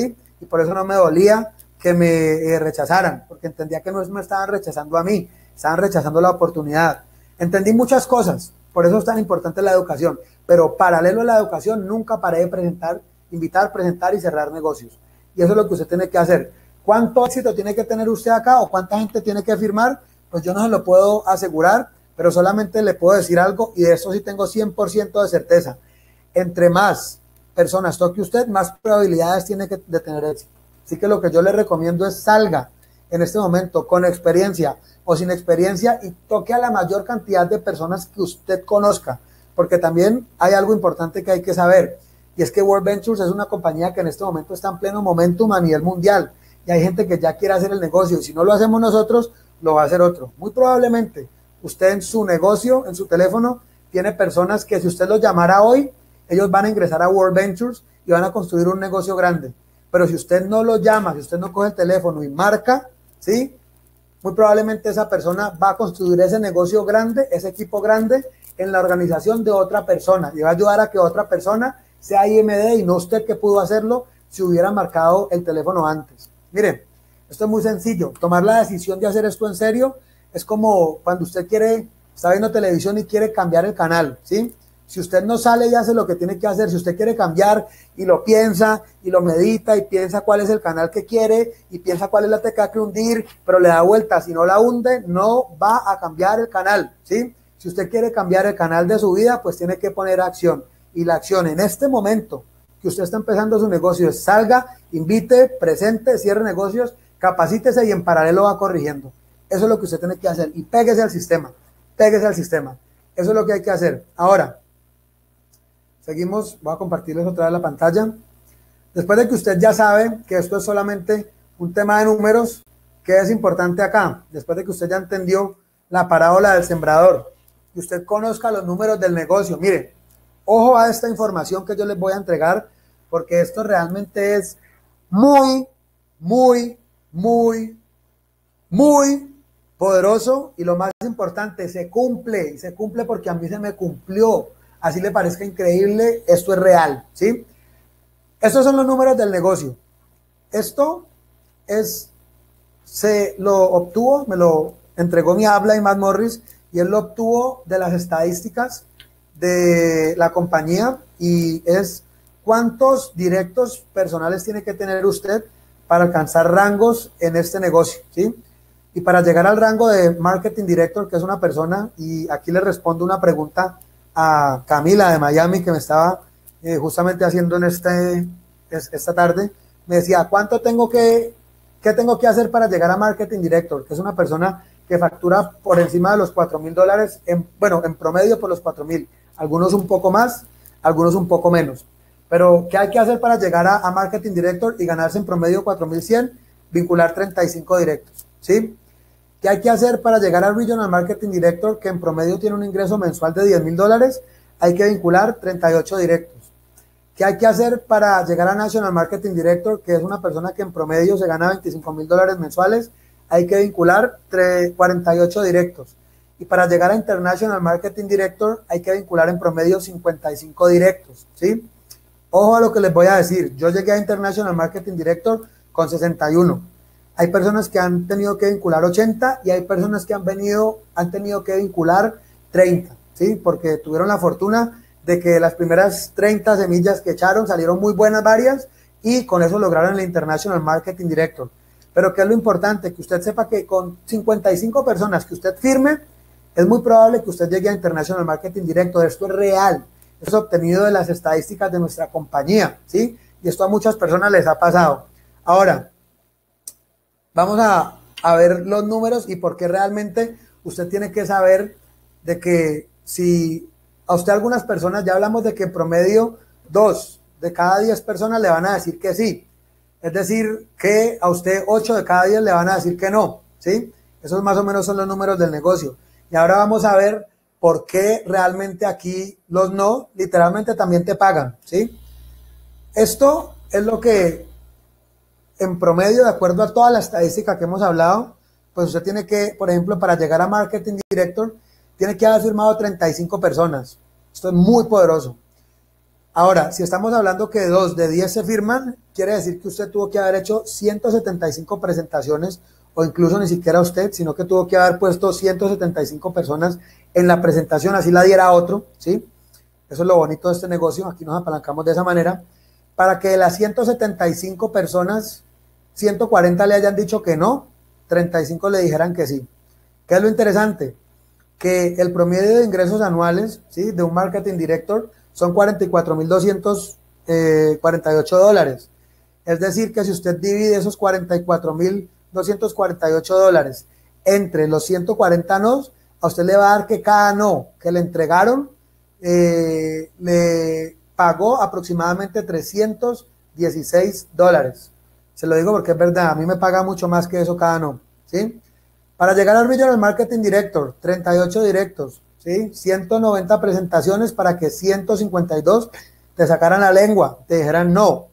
y por eso no me dolía que me eh, rechazaran, porque entendía que no me estaban rechazando a mí, estaban rechazando la oportunidad. Entendí muchas cosas, por eso es tan importante la educación, pero paralelo a la educación nunca paré de presentar, invitar, presentar y cerrar negocios. Y eso es lo que usted tiene que hacer. ¿Cuánto éxito tiene que tener usted acá o cuánta gente tiene que firmar? Pues yo no se lo puedo asegurar, pero solamente le puedo decir algo y de eso sí tengo cien por ciento de certeza. Entre más personas toque usted, más probabilidades tiene que, de tener éxito. Así que lo que yo le recomiendo es salga en este momento con experiencia o sin experiencia y toque a la mayor cantidad de personas que usted conozca, porque también hay algo importante que hay que saber, y es que World Ventures es una compañía que en este momento está en pleno momentum a nivel mundial, y hay gente que ya quiere hacer el negocio, y si no lo hacemos nosotros, lo va a hacer otro. Muy probablemente usted en su negocio, en su teléfono, tiene personas que si usted los llamara hoy, ellos van a ingresar a World Ventures y van a construir un negocio grande. Pero si usted no lo llama, si usted no coge el teléfono y marca, ¿sí? Muy probablemente esa persona va a construir ese negocio grande, ese equipo grande, en la organización de otra persona y va a ayudar a que otra persona sea I M D y no usted que pudo hacerlo si hubiera marcado el teléfono antes. Miren, esto es muy sencillo. Tomar la decisión de hacer esto en serio es como cuando usted quiere, está viendo televisión y quiere cambiar el canal, ¿sí? Si usted no sale y hace lo que tiene que hacer, si usted quiere cambiar y lo piensa y lo medita y piensa cuál es el canal que quiere y piensa cuál es la tecla que hundir, pero le da vueltas y no la hunde, no va a cambiar el canal, ¿sí? Si usted quiere cambiar el canal de su vida, pues tiene que poner acción. Y la acción en este momento que usted está empezando su negocio es salga, invite, presente, cierre negocios, capacítese y en paralelo va corrigiendo. Eso es lo que usted tiene que hacer y péguese al sistema, péguese al sistema. Eso es lo que hay que hacer. Ahora, seguimos, voy a compartirles otra vez la pantalla. Después de que usted ya sabe que esto es solamente un tema de números, ¿qué es importante acá? Después de que usted ya entendió la parábola del sembrador, que usted conozca los números del negocio. Mire, ojo a esta información que yo les voy a entregar, porque esto realmente es muy, muy, muy, muy poderoso y lo más importante, se cumple, y se cumple porque a mí se me cumplió. Así le parezca increíble, esto es real, ¿sí? Estos son los números del negocio. Esto es, se lo obtuvo, me lo entregó mi habla y Matt Morris, y él lo obtuvo de las estadísticas de la compañía, y es cuántos directos personales tiene que tener usted para alcanzar rangos en este negocio, ¿sí? Y para llegar al rango de Marketing Director, que es una persona, y aquí le respondo una pregunta a Camila de Miami que me estaba eh, justamente haciendo en este, es, esta tarde, me decía, ¿cuánto tengo que, qué tengo que hacer para llegar a Marketing Director? Que es una persona que factura por encima de los cuatro mil dólares, en, bueno, en promedio por los cuatro mil, algunos un poco más, algunos un poco menos. Pero, ¿qué hay que hacer para llegar a, a Marketing Director y ganarse en promedio cuatro mil cien? Vincular treinta y cinco directos, ¿sí? ¿Qué hay que hacer para llegar a Regional Marketing Director, que en promedio tiene un ingreso mensual de diez mil dólares? Hay que vincular treinta y ocho directos. ¿Qué hay que hacer para llegar a National Marketing Director, que es una persona que en promedio se gana veinticinco mil dólares mensuales? Hay que vincular cuarenta y ocho directos. Y para llegar a International Marketing Director hay que vincular en promedio cincuenta y cinco directos, ¿sí? Ojo a lo que les voy a decir. Yo llegué a International Marketing Director con sesenta y uno. Hay personas que han tenido que vincular ochenta y hay personas que han venido, han tenido que vincular treinta, ¿sí? Porque tuvieron la fortuna de que las primeras treinta semillas que echaron salieron muy buenas varias y con eso lograron el International Marketing Director. Pero ¿qué es lo importante? Que usted sepa que con cincuenta y cinco personas que usted firme, es muy probable que usted llegue a International Marketing Director. Esto es real. Esto es obtenido de las estadísticas de nuestra compañía, ¿sí? Y esto a muchas personas les ha pasado. Ahora, vamos a, a ver los números y por qué realmente usted tiene que saber de que si a usted algunas personas, ya hablamos de que en promedio dos de cada diez personas le van a decir que sí. Es decir, que a usted ocho de cada diez le van a decir que no, ¿sí? Esos más o menos son los números del negocio. Y ahora vamos a ver por qué realmente aquí los no, literalmente también te pagan, ¿sí? Esto es lo que en promedio, de acuerdo a toda la estadística que hemos hablado, pues usted tiene que, por ejemplo, para llegar a Marketing Director, tiene que haber firmado treinta y cinco personas. Esto es muy poderoso. Ahora, si estamos hablando que dos de diez se firman, quiere decir que usted tuvo que haber hecho ciento setenta y cinco presentaciones, o incluso ni siquiera usted, sino que tuvo que haber puesto ciento setenta y cinco personas en la presentación, así la diera otro, ¿sí? Eso es lo bonito de este negocio, aquí nos apalancamos de esa manera, para que de las ciento setenta y cinco personas, ciento cuarenta le hayan dicho que no, treinta y cinco le dijeran que sí. ¿Qué es lo interesante? Que el promedio de ingresos anuales, ¿sí?, de un marketing director son cuarenta y cuatro mil doscientos cuarenta y ocho dólares. Es decir, que si usted divide esos cuarenta y cuatro mil doscientos cuarenta y ocho dólares entre los ciento cuarenta nos, a usted le va a dar que cada no que le entregaron eh, le pagó aproximadamente trescientos dieciséis dólares. Se lo digo porque es verdad, a mí me paga mucho más que eso cada no, ¿sí? Para llegar al Regional Marketing Director, treinta y ocho directos, ¿sí?, ciento noventa presentaciones para que ciento cincuenta y dos te sacaran la lengua, te dijeran no.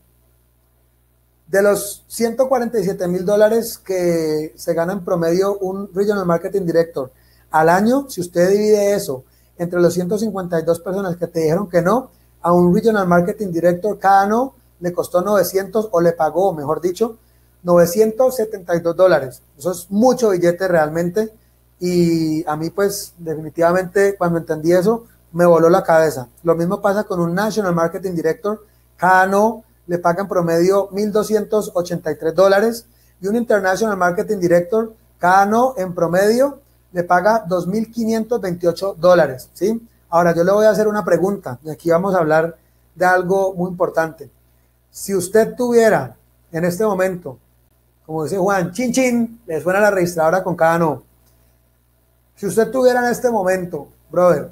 De los ciento cuarenta y siete mil dólares que se gana en promedio un Regional Marketing Director al año, si usted divide eso entre los ciento cincuenta y dos personas que te dijeron que no, a un Regional Marketing Director cada no le costó novecientos, o le pagó, mejor dicho, novecientos setenta y dos dólares. Eso es mucho billete realmente, y a mí pues definitivamente cuando entendí eso me voló la cabeza. Lo mismo pasa con un National Marketing Director, cada no le pagan promedio mil doscientos ochenta y tres dólares, y un International Marketing Director, cada no en promedio le paga dos mil quinientos veintiocho dólares, ¿sí? Ahora yo le voy a hacer una pregunta, y aquí vamos a hablar de algo muy importante. Si usted tuviera en este momento, como dice Juan, chin chin, le suena la registradora con cada no. Si usted tuviera en este momento, brother,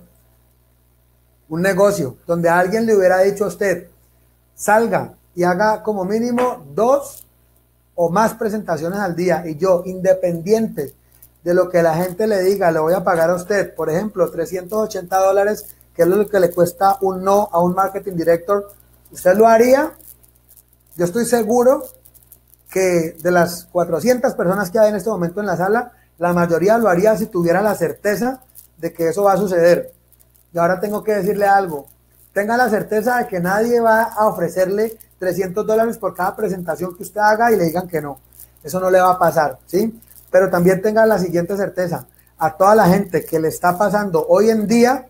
un negocio donde alguien le hubiera dicho a usted, salga y haga como mínimo dos o más presentaciones al día, y yo, independiente de lo que la gente le diga, le voy a pagar a usted, por ejemplo, trescientos ochenta dólares, que es lo que le cuesta un no a un marketing director, ¿usted lo haría? Yo estoy seguro que de las cuatrocientas personas que hay en este momento en la sala, la mayoría lo haría si tuviera la certeza de que eso va a suceder. Y ahora tengo que decirle algo, tenga la certeza de que nadie va a ofrecerle trescientos dólares por cada presentación que usted haga y le digan que no. Eso no le va a pasar, ¿sí? Pero también tenga la siguiente certeza, a toda la gente que le está pasando hoy en día,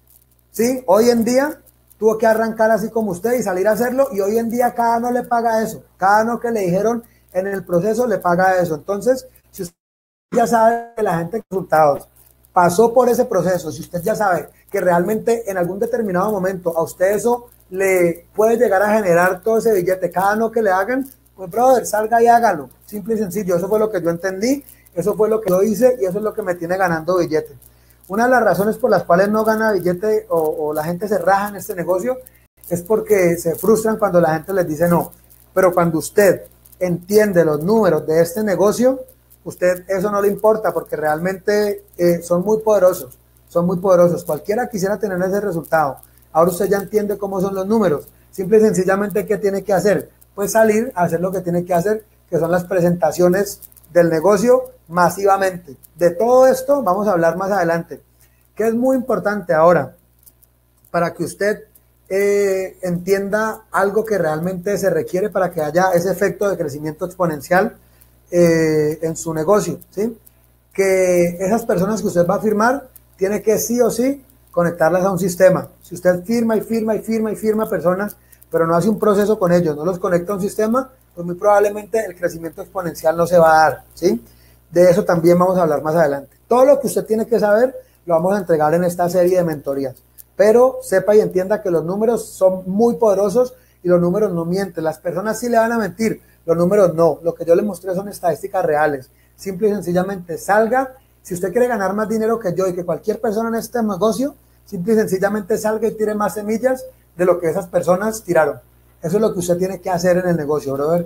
¿sí? Hoy en día tuvo que arrancar así como usted y salir a hacerlo, y hoy en día cada no le paga eso, cada no que le dijeron en el proceso le paga eso. Entonces, si usted ya sabe que la gente de resultados pasó por ese proceso, si usted ya sabe que realmente en algún determinado momento a usted eso le puede llegar a generar todo ese billete, cada no que le hagan, pues brother, salga y hágalo, simple y sencillo. Eso fue lo que yo entendí, eso fue lo que yo hice, y eso es lo que me tiene ganando billete. Una de las razones por las cuales no gana billete o, o la gente se raja en este negocio es porque se frustran cuando la gente les dice no. Pero cuando usted entiende los números de este negocio, usted eso no le importa, porque realmente eh, son muy poderosos, son muy poderosos. Cualquiera quisiera tener ese resultado. Ahora usted ya entiende cómo son los números. Simple y sencillamente, ¿qué tiene que hacer? Pues salir a hacer lo que tiene que hacer, que son las presentaciones del negocio masivamente. De todo esto vamos a hablar más adelante, que es muy importante ahora para que usted eh, entienda algo que realmente se requiere para que haya ese efecto de crecimiento exponencial eh, en su negocio, ¿sí? Que esas personas que usted va a firmar tiene que sí o sí conectarlas a un sistema. Si usted firma y firma y firma y firma personas, pero no hace un proceso con ellos, no los conecta a un sistema, pues muy probablemente el crecimiento exponencial no se va a dar, ¿sí? De eso también vamos a hablar más adelante. Todo lo que usted tiene que saber lo vamos a entregar en esta serie de mentorías, pero sepa y entienda que los números son muy poderosos y los números no mienten. Las personas sí le van a mentir, los números no. Lo que yo le mostré son estadísticas reales. Simple y sencillamente salga. Si usted quiere ganar más dinero que yo y que cualquier persona en este negocio, simple y sencillamente salga y tire más semillas de lo que esas personas tiraron. Eso es lo que usted tiene que hacer en el negocio, brother.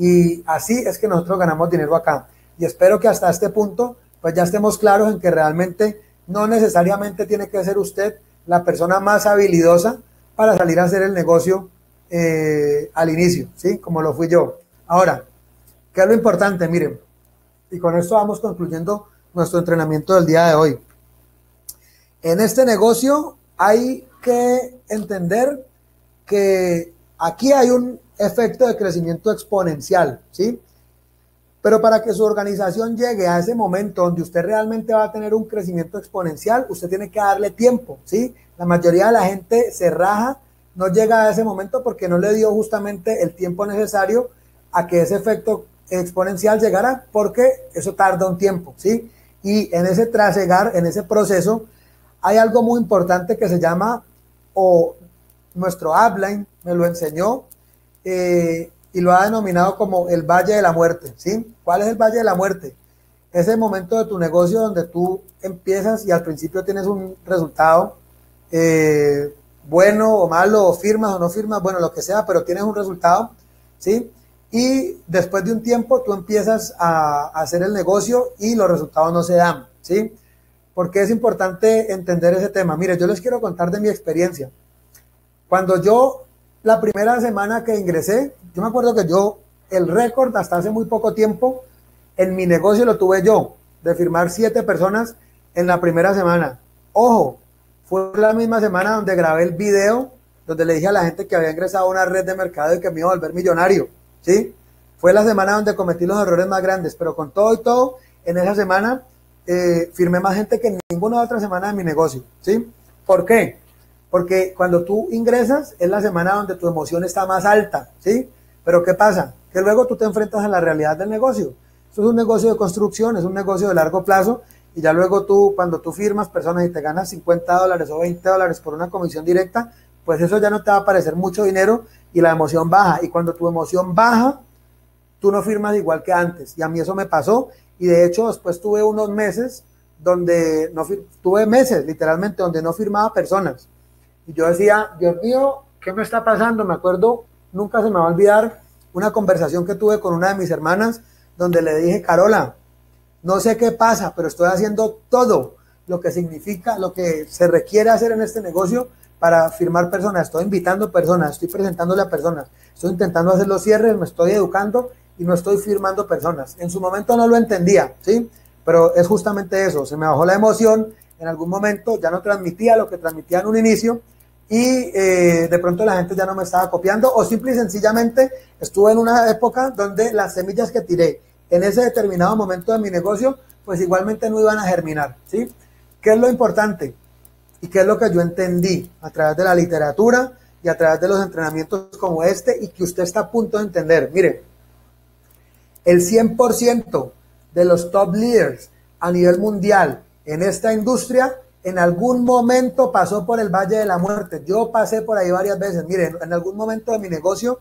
Y así es que nosotros ganamos dinero acá. Y espero que hasta este punto pues ya estemos claros en que realmente no necesariamente tiene que ser usted la persona más habilidosa para salir a hacer el negocio eh, al inicio, ¿sí? Como lo fui yo. Ahora, ¿qué es lo importante? Miren, y con esto vamos concluyendo nuestro entrenamiento del día de hoy. En este negocio hay que entender que aquí hay un efecto de crecimiento exponencial, ¿sí? Pero para que su organización llegue a ese momento donde usted realmente va a tener un crecimiento exponencial, usted tiene que darle tiempo, ¿sí? La mayoría de la gente se raja, no llega a ese momento porque no le dio justamente el tiempo necesario a que ese efecto exponencial llegara, porque eso tarda un tiempo, ¿sí? Y en ese trasegar, en ese proceso, hay algo muy importante que se llama, o nuestro upline me lo enseñó, eh, y lo ha denominado como el Valle de la Muerte, ¿sí? ¿Cuál es el Valle de la Muerte? Es el momento de tu negocio donde tú empiezas y al principio tienes un resultado eh, bueno o malo, o firmas o no firmas, bueno, lo que sea, pero tienes un resultado, ¿sí? Y después de un tiempo tú empiezas a, a hacer el negocio y los resultados no se dan, ¿sí? Porque es importante entender ese tema. Mire, yo les quiero contar de mi experiencia. Cuando yo, la primera semana que ingresé, yo me acuerdo que yo, el récord hasta hace muy poco tiempo, en mi negocio lo tuve yo, de firmar siete personas en la primera semana. Ojo, fue la misma semana donde grabé el video, donde le dije a la gente que había ingresado a una red de mercado y que me iba a volver millonario, ¿sí? Fue la semana donde cometí los errores más grandes, pero con todo y todo, en esa semana eh, firmé más gente que en ninguna otra semana de mi negocio, ¿sí? ¿Por qué? Porque cuando tú ingresas es la semana donde tu emoción está más alta, ¿sí? Pero ¿qué pasa? Que luego tú te enfrentas a la realidad del negocio. Esto es un negocio de construcción, es un negocio de largo plazo, y ya luego tú, cuando tú firmas personas y te ganas cincuenta dólares o veinte dólares por una comisión directa, pues eso ya no te va a parecer mucho dinero y la emoción baja. Y cuando tu emoción baja, tú no firmas igual que antes. Y a mí eso me pasó, y de hecho después tuve unos meses donde no tuve meses literalmente donde no firmaba personas. Y yo decía, Dios mío, ¿qué me está pasando? Me acuerdo, nunca se me va a olvidar una conversación que tuve con una de mis hermanas donde le dije, Carola, no sé qué pasa, pero estoy haciendo todo lo que significa, lo que se requiere hacer en este negocio para firmar personas. Estoy invitando personas, estoy presentándole a personas, estoy intentando hacer los cierres, me estoy educando y no estoy firmando personas. En su momento no lo entendía, ¿sí? Pero es justamente eso, se me bajó la emoción, en algún momento ya no transmitía lo que transmitía en un inicio, y eh, de pronto la gente ya no me estaba copiando, o simple y sencillamente estuve en una época donde las semillas que tiré en ese determinado momento de mi negocio, pues igualmente no iban a germinar, ¿sí? ¿Qué es lo importante? Y qué es lo que yo entendí a través de la literatura y a través de los entrenamientos como este, y que usted está a punto de entender. Mire, el cien por ciento de los top leaders a nivel mundial en esta industria en algún momento pasó por el Valle de la Muerte. Yo pasé por ahí varias veces. Miren, en algún momento de mi negocio,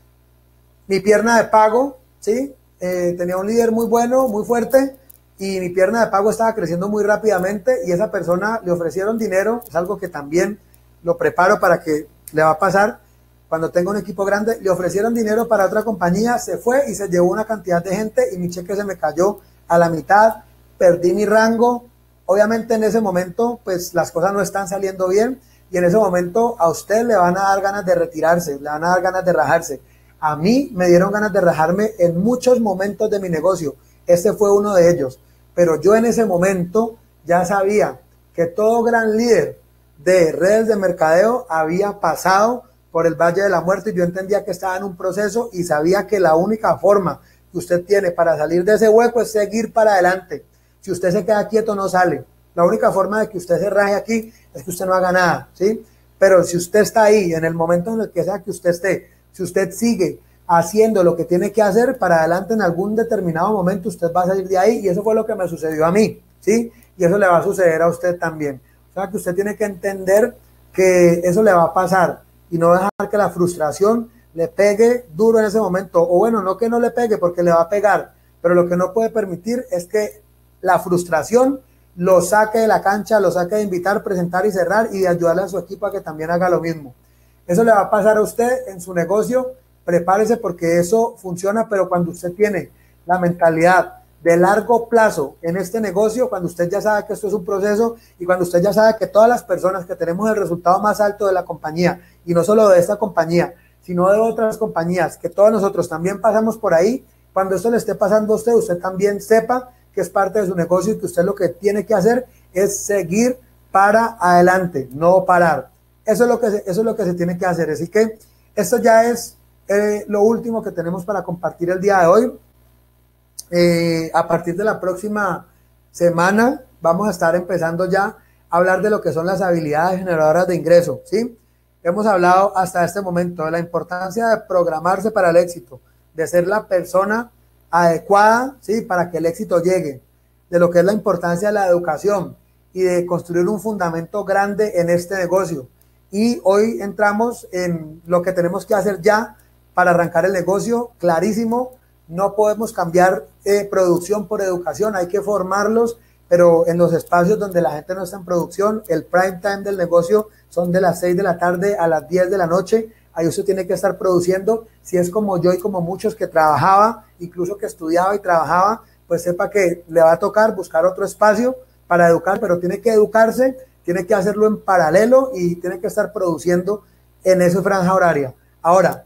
mi pierna de pago, ¿sí? Eh, tenía un líder muy bueno, muy fuerte, y mi pierna de pago estaba creciendo muy rápidamente, y esa persona le ofrecieron dinero. Es algo que también lo preparo para que le va a pasar cuando tenga un equipo grande. Le ofrecieron dinero para otra compañía, se fue y se llevó una cantidad de gente, y mi cheque se me cayó a la mitad, perdí mi rango. Obviamente en ese momento pues las cosas no están saliendo bien, y en ese momento a usted le van a dar ganas de retirarse, le van a dar ganas de rajarse. A mí me dieron ganas de rajarme en muchos momentos de mi negocio, este fue uno de ellos, pero yo en ese momento ya sabía que todo gran líder de redes de mercadeo había pasado por el Valle de la Muerte, y yo entendía que estaba en un proceso, y sabía que la única forma que usted tiene para salir de ese hueco es seguir para adelante. Si usted se queda quieto, no sale. La única forma de que usted se raje aquí es que usted no haga nada, ¿sí? Pero si usted está ahí, en el momento en el que sea que usted esté, si usted sigue haciendo lo que tiene que hacer, para adelante en algún determinado momento usted va a salir de ahí, y eso fue lo que me sucedió a mí, ¿sí? Y eso le va a suceder a usted también. O sea que usted tiene que entender que eso le va a pasar, y no dejar que la frustración le pegue duro en ese momento. O bueno, no que no le pegue, porque le va a pegar, pero lo que no puede permitir es que la frustración lo saque de la cancha, lo saque de invitar, presentar y cerrar, y de ayudarle a su equipo a que también haga lo mismo. Eso le va a pasar a usted en su negocio. Prepárese, porque eso funciona, pero cuando usted tiene la mentalidad de largo plazo en este negocio, cuando usted ya sabe que esto es un proceso, y cuando usted ya sabe que todas las personas que tenemos el resultado más alto de la compañía, y no solo de esta compañía, sino de otras compañías, que todos nosotros también pasamos por ahí, cuando esto le esté pasando a usted, usted también sepa que es parte de su negocio, y que usted lo que tiene que hacer es seguir para adelante, no parar. Eso es lo que se, eso es lo que se tiene que hacer. Así que esto ya es eh, lo último que tenemos para compartir el día de hoy. Eh, a partir de la próxima semana vamos a estar empezando ya a hablar de lo que son las habilidades generadoras de ingreso, ¿sí? Hemos hablado hasta este momento de la importancia de programarse para el éxito, de ser la persona adecuada, ¿sí? Para que el éxito llegue, de lo que es la importancia de la educación y de construir un fundamento grande en este negocio. Y hoy entramos en lo que tenemos que hacer ya para arrancar el negocio, clarísimo. No podemos cambiar eh, producción por educación, hay que formarlos, pero en los espacios donde la gente no está en producción, el prime time del negocio son de las seis de la tarde a las diez de la noche, ahí usted tiene que estar produciendo. Si es como yo y como muchos que trabajaba, incluso que estudiaba y trabajaba, pues sepa que le va a tocar buscar otro espacio para educar, pero tiene que educarse, tiene que hacerlo en paralelo y tiene que estar produciendo en esa franja horaria. Ahora,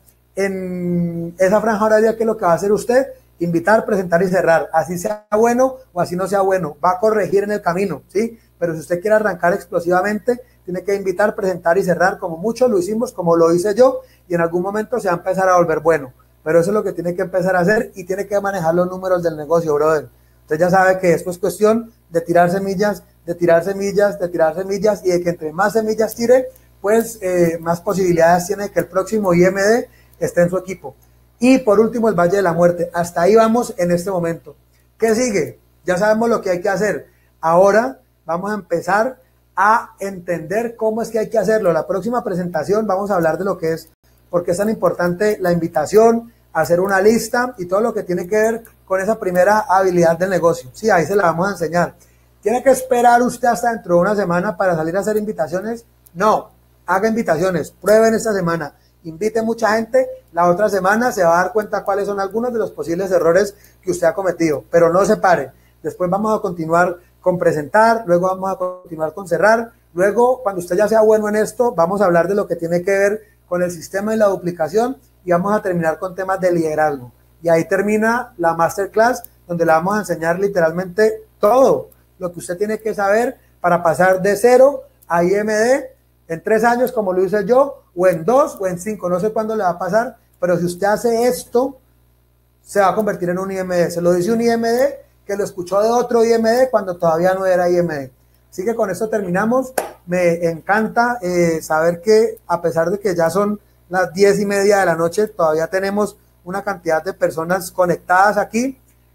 en esa franja horaria, ¿qué es lo que va a hacer usted? Invitar, presentar y cerrar, así sea bueno o así no sea bueno, va a corregir en el camino, ¿sí? Pero si usted quiere arrancar explosivamente, tiene que invitar, presentar y cerrar, como muchos lo hicimos, como lo hice yo, y en algún momento se va a empezar a volver bueno, pero eso es lo que tiene que empezar a hacer y tiene que manejar los números del negocio, brother. Usted ya sabe que esto es cuestión de tirar semillas, de tirar semillas, de tirar semillas, y de que entre más semillas tire, pues eh, más posibilidades tiene que el próximo I M D esté en su equipo. Y por último, el Valle de la Muerte. Hasta ahí vamos en este momento. ¿Qué sigue? Ya sabemos lo que hay que hacer. Ahora vamos a empezar a entender cómo es que hay que hacerlo. La próxima presentación vamos a hablar de lo que es, por qué es tan importante la invitación, hacer una lista y todo lo que tiene que ver con esa primera habilidad del negocio. Sí, ahí se la vamos a enseñar. ¿Tiene que esperar usted hasta dentro de una semana para salir a hacer invitaciones? No, haga invitaciones, prueben esta semana. Invite mucha gente, la otra semana se va a dar cuenta cuáles son algunos de los posibles errores que usted ha cometido, pero no se pare. Después vamos a continuar con presentar, luego vamos a continuar con cerrar, luego cuando usted ya sea bueno en esto, vamos a hablar de lo que tiene que ver con el sistema y la duplicación y vamos a terminar con temas de liderazgo. Y ahí termina la masterclass donde le vamos a enseñar literalmente todo lo que usted tiene que saber para pasar de cero a I M D en tres años como lo hice yo, o en dos o en cinco, no sé cuándo le va a pasar, pero si usted hace esto, se va a convertir en un I M D. Se lo dice un I M D que lo escuchó de otro I M D cuando todavía no era I M D. Así que con esto terminamos. Me encanta eh, saber que a pesar de que ya son las diez y media de la noche, todavía tenemos una cantidad de personas conectadas aquí.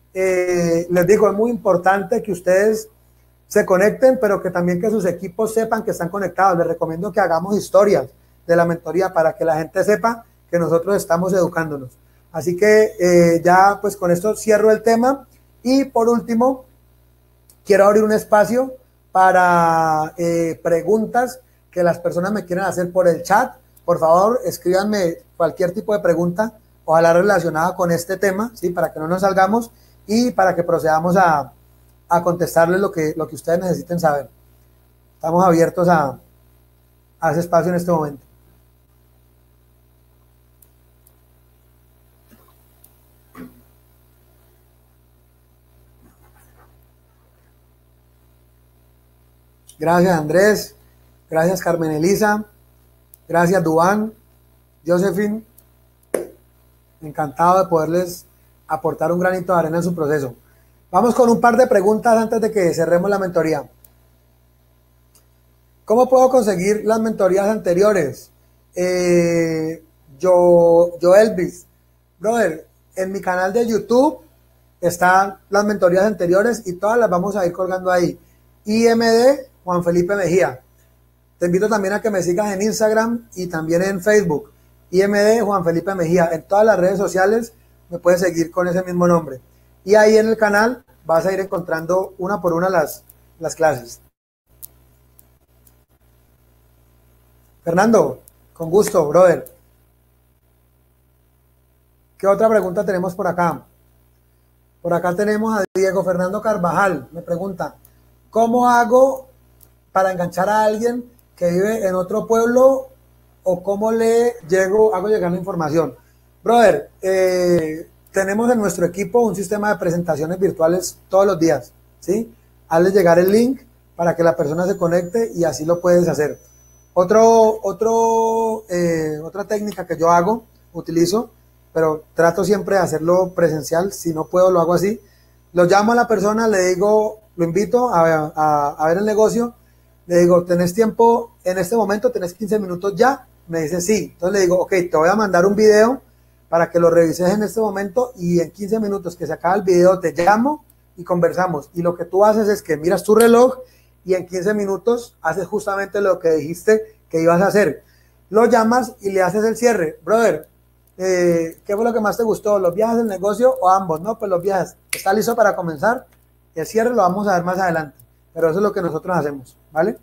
Eh, les digo, es muy importante que ustedes se conecten, pero que también que sus equipos sepan que están conectados. Les recomiendo que hagamos historias de la mentoría para que la gente sepa que nosotros estamos educándonos. Así que eh, ya pues con esto cierro el tema y por último quiero abrir un espacio para eh, preguntas que las personas me quieran hacer por el chat. Por favor, escríbanme cualquier tipo de pregunta, ojalá relacionada con este tema, ¿sí? Para que no nos salgamos y para que procedamos a a contestarles lo que, lo que ustedes necesiten saber. Estamos abiertos a, a ese espacio en este momento. Gracias, Andrés. Gracias, Carmen Elisa. Gracias, Duan. Josephine. Encantado de poderles aportar un granito de arena en su proceso. Vamos con un par de preguntas antes de que cerremos la mentoría. ¿Cómo puedo conseguir las mentorías anteriores? Eh, yo, yo Elvis, brother, en mi canal de YouTube están las mentorías anteriores y todas las vamos a ir colgando ahí. I M D Juan Felipe Mejía. Te invito también a que me sigas en Instagram y también en Facebook. I M D Juan Felipe Mejía. En todas las redes sociales me puedes seguir con ese mismo nombre. Y ahí en el canal vas a ir encontrando una por una las, las clases. Fernando, con gusto, brother. ¿Qué otra pregunta tenemos por acá? Por acá tenemos a Diego Fernando Carvajal. Me pregunta, ¿cómo hago para enganchar a alguien que vive en otro pueblo o cómo le llego, hago llegar la información? Brother, eh... tenemos en nuestro equipo un sistema de presentaciones virtuales todos los días, ¿sí? Hazle llegar el link para que la persona se conecte y así lo puedes hacer. Otro, otro, eh, otra técnica que yo hago, utilizo, pero trato siempre de hacerlo presencial, si no puedo lo hago así. Lo llamo a la persona, le digo, lo invito a, a, a ver el negocio, le digo, ¿tenés tiempo en este momento? ¿Tenés quince minutos ya? Me dice sí. Entonces le digo, ok, te voy a mandar un video para que lo revises en este momento y en quince minutos que se acaba el video te llamo y conversamos. Y lo que tú haces es que miras tu reloj y en quince minutos haces justamente lo que dijiste que ibas a hacer. Lo llamas y le haces el cierre. Brother, eh, ¿qué fue lo que más te gustó? ¿Los viajes del negocio o ambos? No, pues los viajes. ¿Está listo para comenzar? El cierre lo vamos a ver más adelante, pero eso es lo que nosotros hacemos, ¿vale?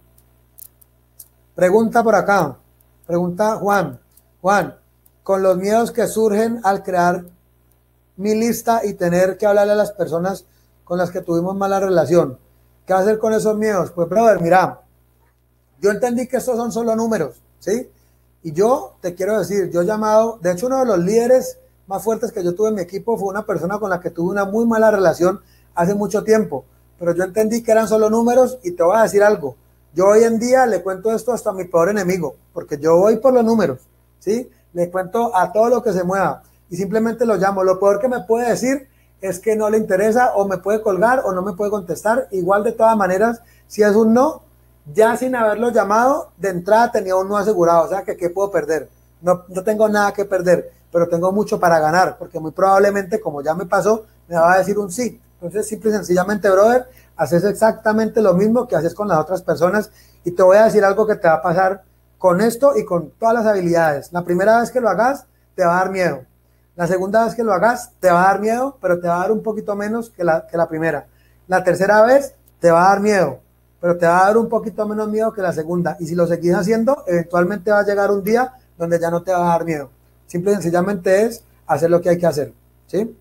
Pregunta por acá. Pregunta Juan. Juan, con los miedos que surgen al crear mi lista y tener que hablarle a las personas con las que tuvimos mala relación, ¿qué hacer con esos miedos? Pues, brother, mira, yo entendí que estos son solo números, ¿sí? Y yo te quiero decir, yo he llamado, de hecho uno de los líderes más fuertes que yo tuve en mi equipo fue una persona con la que tuve una muy mala relación hace mucho tiempo, pero yo entendí que eran solo números y te voy a decir algo, yo hoy en día le cuento esto hasta a mi peor enemigo, porque yo voy por los números, ¿sí? Le cuento a todo lo que se mueva y simplemente lo llamo. Lo peor que me puede decir es que no le interesa o me puede colgar o no me puede contestar. Igual de todas maneras, si es un no, ya sin haberlo llamado, de entrada tenía un no asegurado. O sea, que ¿qué puedo perder? No, no tengo nada que perder, pero tengo mucho para ganar, porque muy probablemente, como ya me pasó, me va a decir un sí. Entonces, simple y sencillamente, brother, haces exactamente lo mismo que haces con las otras personas y te voy a decir algo que te va a pasar con esto y con todas las habilidades. La primera vez que lo hagas, te va a dar miedo. La segunda vez que lo hagas, te va a dar miedo, pero te va a dar un poquito menos que la, que la primera. La tercera vez, te va a dar miedo, pero te va a dar un poquito menos miedo que la segunda. Y si lo seguís haciendo, eventualmente va a llegar un día donde ya no te va a dar miedo. Simple y sencillamente es hacer lo que hay que hacer, ¿sí?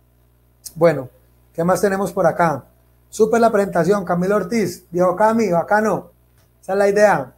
Bueno, ¿qué más tenemos por acá? Súper la presentación, Camilo Ortiz. Viejo Cami, bacano. Esa es la idea.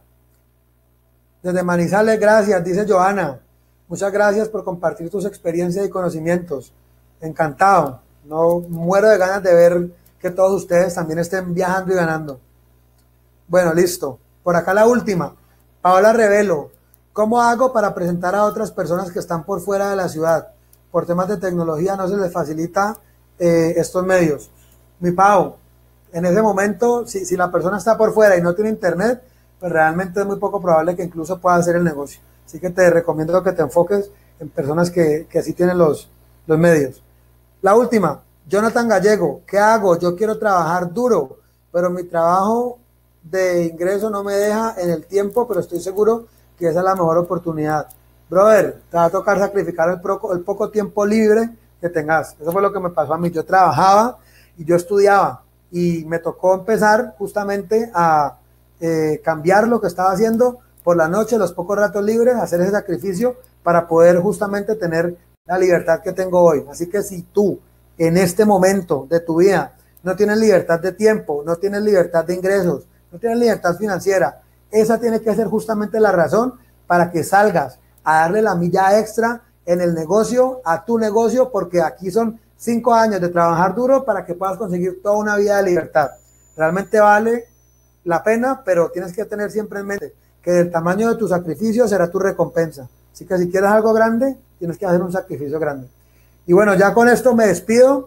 Desde Manizales, gracias, dice Joana. Muchas gracias por compartir tus experiencias y conocimientos. Encantado. No muero de ganas de ver que todos ustedes también estén viajando y ganando. Bueno, listo. Por acá la última. Paola Revelo. ¿Cómo hago para presentar a otras personas que están por fuera de la ciudad? Por temas de tecnología no se les facilita eh, estos medios. Mi Pau, en ese momento, si, si la persona está por fuera y no tiene internet, pues realmente es muy poco probable que incluso pueda hacer el negocio. Así que te recomiendo que te enfoques en personas que, que sí tienen los, los medios. La última, Jonathan Gallego, ¿qué hago? Yo quiero trabajar duro, pero mi trabajo de ingreso no me deja en el tiempo, pero estoy seguro que esa es la mejor oportunidad. Brother, te va a tocar sacrificar el poco, el poco tiempo libre que tengas. Eso fue lo que me pasó a mí. Yo trabajaba y yo estudiaba y me tocó empezar justamente a eh, cambiar lo que estaba haciendo por la noche, los pocos ratos libres, hacer ese sacrificio para poder justamente tener la libertad que tengo hoy. Así que si tú en este momento de tu vida no tienes libertad de tiempo, no tienes libertad de ingresos, no tienes libertad financiera, esa tiene que ser justamente la razón para que salgas a darle la milla extra en el negocio, a tu negocio, porque aquí son cinco años de trabajar duro para que puedas conseguir toda una vida de libertad. Realmente vale la pena, pero tienes que tener siempre en mente que el tamaño de tu sacrificio será tu recompensa. Así que si quieres algo grande, tienes que hacer un sacrificio grande. Y bueno, ya con esto me despido.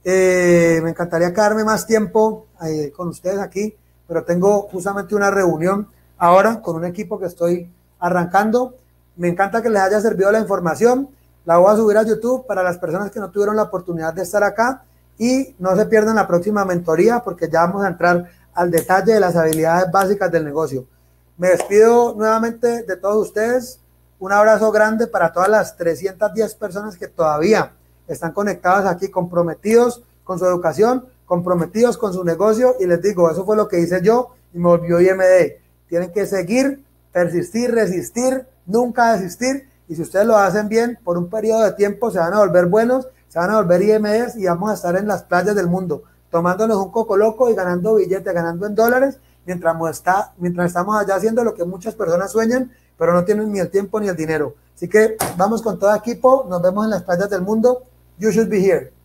Eh, me encantaría quedarme más tiempo eh, con ustedes aquí, pero tengo justamente una reunión ahora con un equipo que estoy arrancando. Me encanta que les haya servido la información. La voy a subir a YouTube para las personas que no tuvieron la oportunidad de estar acá y no se pierdan la próxima mentoría porque ya vamos a entrar al detalle de las habilidades básicas del negocio. Me despido nuevamente de todos ustedes. Un abrazo grande para todas las trescientas diez personas que todavía están conectadas aquí, comprometidos con su educación, comprometidos con su negocio. Y les digo, eso fue lo que hice yo y me volvió I M D. Tienen que seguir, persistir, resistir, nunca desistir. Y si ustedes lo hacen bien, por un periodo de tiempo se van a volver buenos, se van a volver I M Ds y vamos a estar en las playas del mundo, tomándonos un coco loco y ganando billetes, ganando en dólares, mientras, está, mientras estamos allá haciendo lo que muchas personas sueñan, pero no tienen ni el tiempo ni el dinero. Así que vamos con todo equipo, nos vemos en las playas del mundo. You should be here.